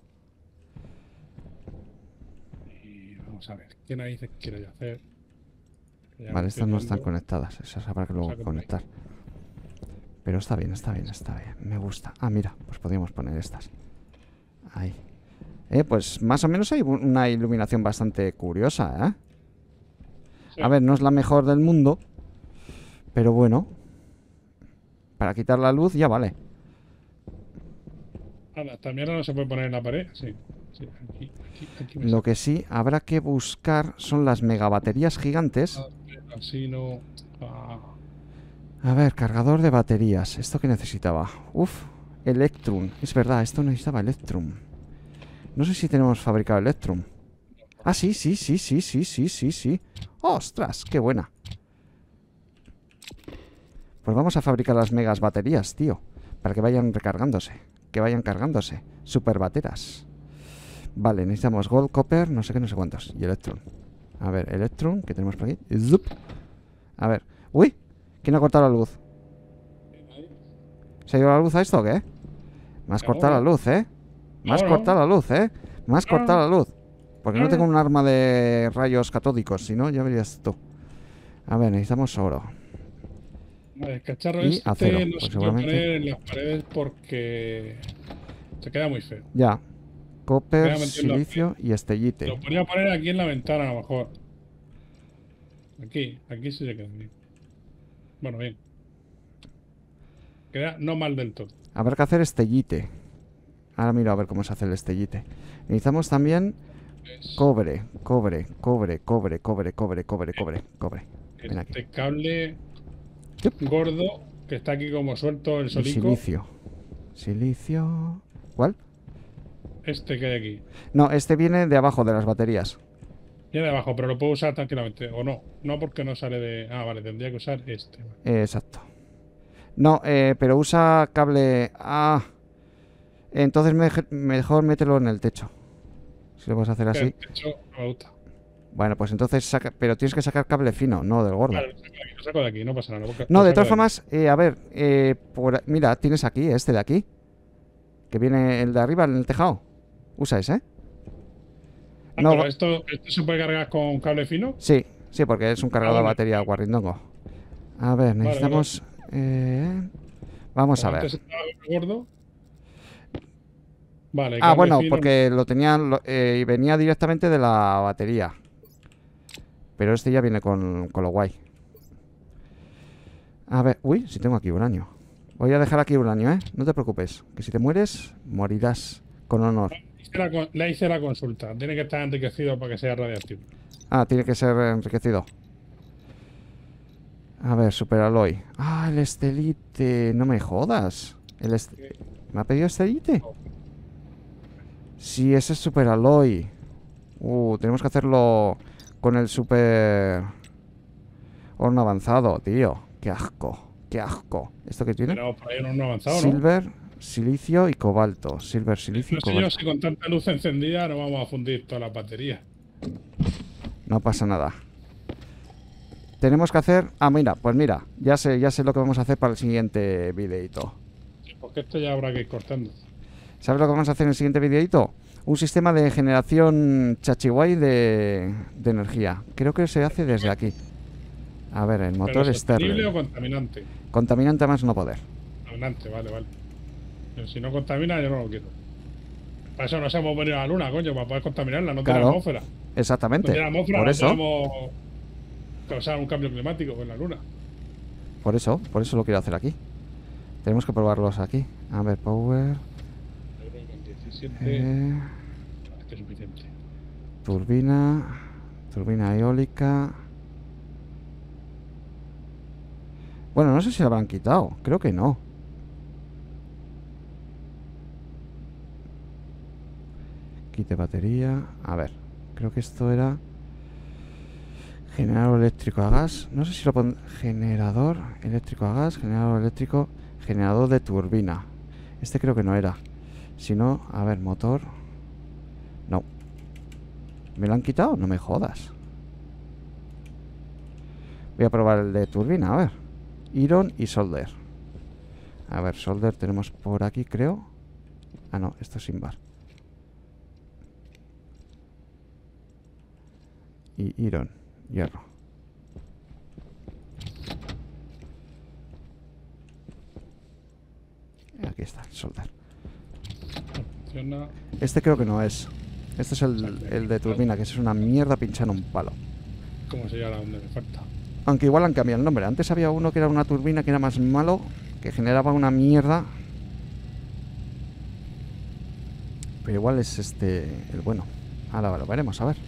S2: Y vamos a ver. ¿Qué narices quiero yo hacer?
S1: Vale, estas no están conectadas. Esas habrá que luego conectar. Pero está bien, está bien, está bien. Me gusta. Ah, mira, pues podríamos poner estas. Ahí. Pues más o menos hay una iluminación bastante curiosa, ¿eh?
S2: Sí.
S1: A ver, no es la mejor del mundo. Pero bueno. Para quitar la luz ya vale.
S2: Ahora, esta mierda no se puede poner en la pared. Sí. Sí, aquí
S1: Lo que sí habrá que buscar son las megabaterías gigantes.
S2: Así no.
S1: A ver, cargador de baterías. ¿Esto qué necesitaba? Uf, Electrum. Es verdad, esto necesitaba Electrum. No sé si tenemos fabricado Electrum. Ah, sí, sí, sí, sí, sí, sí, sí, sí. ¡Ostras! ¡Qué buena! Pues vamos a fabricar las megas baterías, tío. Para que vayan recargándose. Que vayan cargándose. Super bateras. Vale, necesitamos Gold, Copper, no sé qué, no sé cuántos. Y Electrum. A ver, Electrum, que tenemos por aquí. Zup. A ver. ¡Uy! ¿Quién ha cortado la luz? ¿Se ha ido la luz a esto o qué? Me has cortado la luz, ¿eh? Me has cortado la luz, ¿eh? Me has cortado la luz. Porque no tengo un arma de rayos catódicos, si no, ya verías tú. A ver, necesitamos oro.
S2: El cacharro
S1: Y acero,
S2: no
S1: pues
S2: se puede
S1: seguramente.
S2: poner en las paredes porque se queda muy feo.
S1: Ya. Copper,
S2: Voy a meterlo
S1: silicio y estellite.
S2: Lo podría poner aquí en la ventana a lo mejor. Aquí sí se queda bien. Bueno, bien. Queda no mal del todo.
S1: Habrá que hacer estellite. Ahora miro a ver cómo se hace el estellite. Necesitamos también cobre, cobre, cobre, cobre, cobre, cobre, cobre, cobre, cobre. Ven aquí.
S2: Este cable
S1: Yup.
S2: gordo que está aquí como suelto el
S1: Y
S2: solico.
S1: silicio. Silicio. ¿Cuál?
S2: Este que hay aquí.
S1: No, este viene de abajo de las baterías.
S2: Viene de abajo, pero lo puedo usar tranquilamente. O no. No porque no sale de. Ah, vale, tendría que usar este.
S1: Exacto. No, pero usa cable. Ah. Entonces mejor mételo en el techo. Si lo vas a hacer así.
S2: De hecho, no me gusta.
S1: Bueno, pues entonces saca. Pero tienes que sacar cable fino, no del gordo.
S2: Vale, lo saco de aquí, no pasa nada.
S1: No, de todas formas, a ver, mira, tienes aquí, este de aquí. Que viene el de arriba en el tejado. Usa ese.
S2: Ah,
S1: No,
S2: pero esto se puede cargar con cable fino.
S1: sí, sí, porque es un cargador de
S2: bueno.
S1: batería guarrindongo. A ver, necesitamos. Vamos a ver.
S2: Antes estaba gordo. Vale,
S1: Ah,
S2: cable
S1: bueno,
S2: fino,
S1: porque lo tenían y venía directamente de la batería. Pero este ya viene con lo guay. A ver, uy, si tengo aquí uranio. Voy a dejar aquí uranio, ¿eh? No te preocupes, que si te mueres, morirás con honor.
S2: Le hice la consulta. Tiene que estar enriquecido para que sea radiactivo.
S1: Ah, tiene que ser enriquecido. A ver, superalloy. Ah, el estelite. No me jodas. ¿Me ha pedido estelite? Sí, ese es superalloy. Tenemos que hacerlo con el super horno avanzado, tío. Qué asco, qué asco. ¿Esto qué tiene?
S2: Pero por ahí no avanzado, ¿no?
S1: Silver, silicio y cobalto. Silver, silicio y
S2: No sé yo
S1: cobalto.
S2: si con tanta luz encendida no vamos a fundir todas las baterías.
S1: No pasa nada. Tenemos que hacer... Ah, mira, pues mira. Ya sé lo que vamos a hacer para el siguiente videito.
S2: Sí, porque esto ya habrá que ir cortando.
S1: ¿Sabes lo que vamos a hacer en el siguiente videito? Un sistema de generación chachihuay de energía. Creo que se hace desde aquí. A ver, el
S2: ¿Pero
S1: motor
S2: sostenible
S1: Sterling.
S2: o contaminante?
S1: Contaminante a más no poder.
S2: Contaminante, vale, vale. Pero si no contamina, yo no lo quiero. Para eso nos hemos venido a la luna, coño, para poder contaminarla, no tiene
S1: Claro,
S2: atmósfera. No
S1: exactamente.
S2: tiene atmósfera,
S1: Por
S2: no
S1: eso,
S2: podemos causar un cambio climático en la luna.
S1: por eso lo quiero hacer aquí. Tenemos que probarlos aquí. A ver, power.
S2: Yo creo que con 17 es que es suficiente.
S1: Turbina. Turbina eólica. Bueno, no sé si la habrán quitado. Creo que no. Quite batería. A ver. Creo que esto era... Generador eléctrico a gas. No sé si lo pon... Generador eléctrico a gas. Generador eléctrico. Generador de turbina. Este creo que no era. Si no, a ver, motor. No. ¿Me lo han quitado? No me jodas. Voy a probar el de turbina, a ver. Iron y solder. A ver, solder tenemos por aquí, creo. Ah, no, esto es sin bar. Y iron, hierro. Aquí está, el solder.
S2: Funciona.
S1: Este creo que no es. Este es el de turbina, que es una mierda pinchar un palo.
S2: ¿Cómo se llama donde me falta?
S1: Aunque igual han cambiado el nombre. Antes había uno que era una turbina que era más malo, que generaba una mierda. Pero igual es este el bueno. Ahora lo veremos, a ver.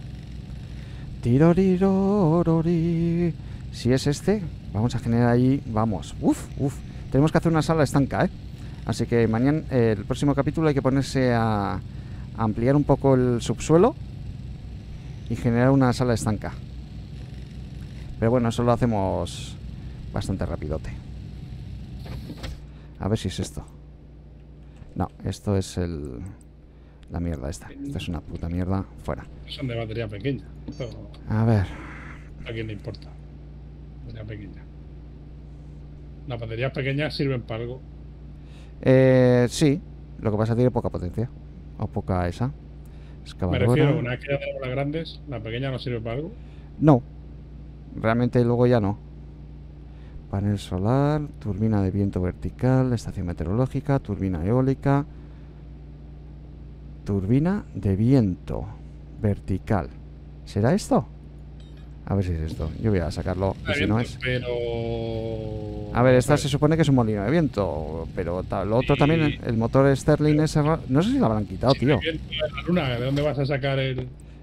S1: Tirorirorori. Si es este, vamos a generar ahí. Vamos. Uf. Tenemos que hacer una sala estanca, ¿eh? Así que mañana, el próximo capítulo, hay que ponerse a ampliar un poco el subsuelo y generar una sala estanca. Pero bueno, eso lo hacemos bastante rapidote. A ver si es esto. No, esto es la mierda esta. Esto es una puta mierda. Fuera.
S2: Son de batería pequeña. Esto
S1: A ver.
S2: a quién le importa. Batería pequeña. Las baterías pequeñas sirven para algo.
S1: Sí. Lo que pasa es que tiene poca potencia. O poca esa.
S2: Me
S1: Excavadora.
S2: refiero, una vez que ya tenemos las grandes, la pequeña no sirve para algo.
S1: No. Realmente luego ya no. Panel solar, turbina de viento vertical, estación meteorológica, turbina eólica, turbina de viento vertical. ¿Será esto? A ver si es esto. Yo voy a sacarlo. Y si no es...
S2: Pero...
S1: A ver, esta se supone que es un molino de viento, pero lo otro también, el motor Sterling ese... No sé si lo habrán quitado, tío.
S2: Viento de la luna, ¿de dónde vas a sacar el...?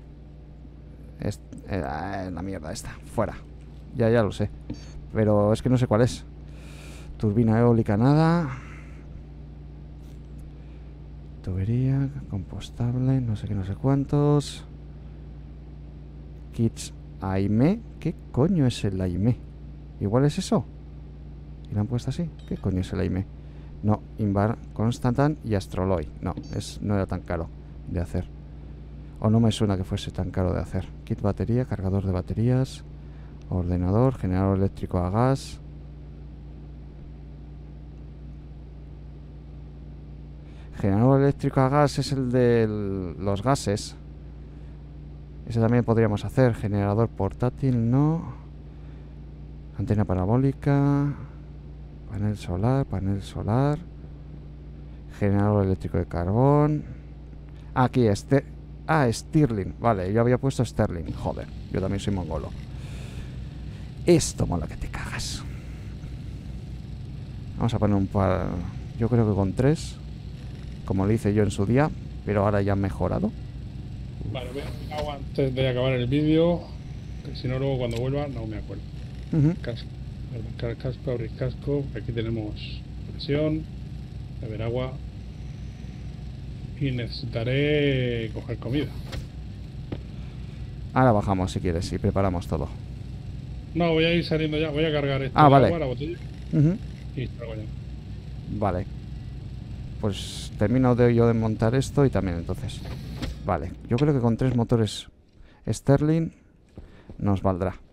S1: La mierda esta. Fuera. Ya lo sé. Pero es que no sé cuál es. Turbina eólica, nada. Tubería, compostable, no sé qué, no sé cuántos. Kits AIME. ¿Qué coño es el AIME? Igual es eso. ¿Y lo han puesto así? ¿Qué coño es el AIME? No, Invar, Constantan y Astroloy. No, no era tan caro de hacer. O no me suena que fuese tan caro de hacer. Kit batería, cargador de baterías, ordenador, generador eléctrico a gas. Generador eléctrico a gas es el de los gases. Ese también podríamos hacer. Generador portátil, no. Antena parabólica. Panel solar. Generador eléctrico de carbón. Aquí, Stirling. Vale, yo había puesto Sterling. Joder, yo también soy mongolo. Esto mola que te cagas. Vamos a poner un par. Yo creo que con 3. Como lo hice yo en su día. Pero ahora ya han mejorado.
S2: Vale, voy a hacer agua antes de acabar el vídeo. Que si no, luego cuando vuelva no me acuerdo. Casco. Arrancar casco, abrir casco. Aquí tenemos presión. Beber agua. Y necesitaré coger comida.
S1: Ahora bajamos si quieres y preparamos todo.
S2: No, voy a ir saliendo ya. Voy a cargar esto
S1: Ah,
S2: de
S1: vale.
S2: agua, la botella.
S1: Ujú.
S2: Y salgo ya.
S1: Vale. Pues termino yo de montar esto y también entonces. Vale, yo creo que con 3 motores Sterling nos valdrá.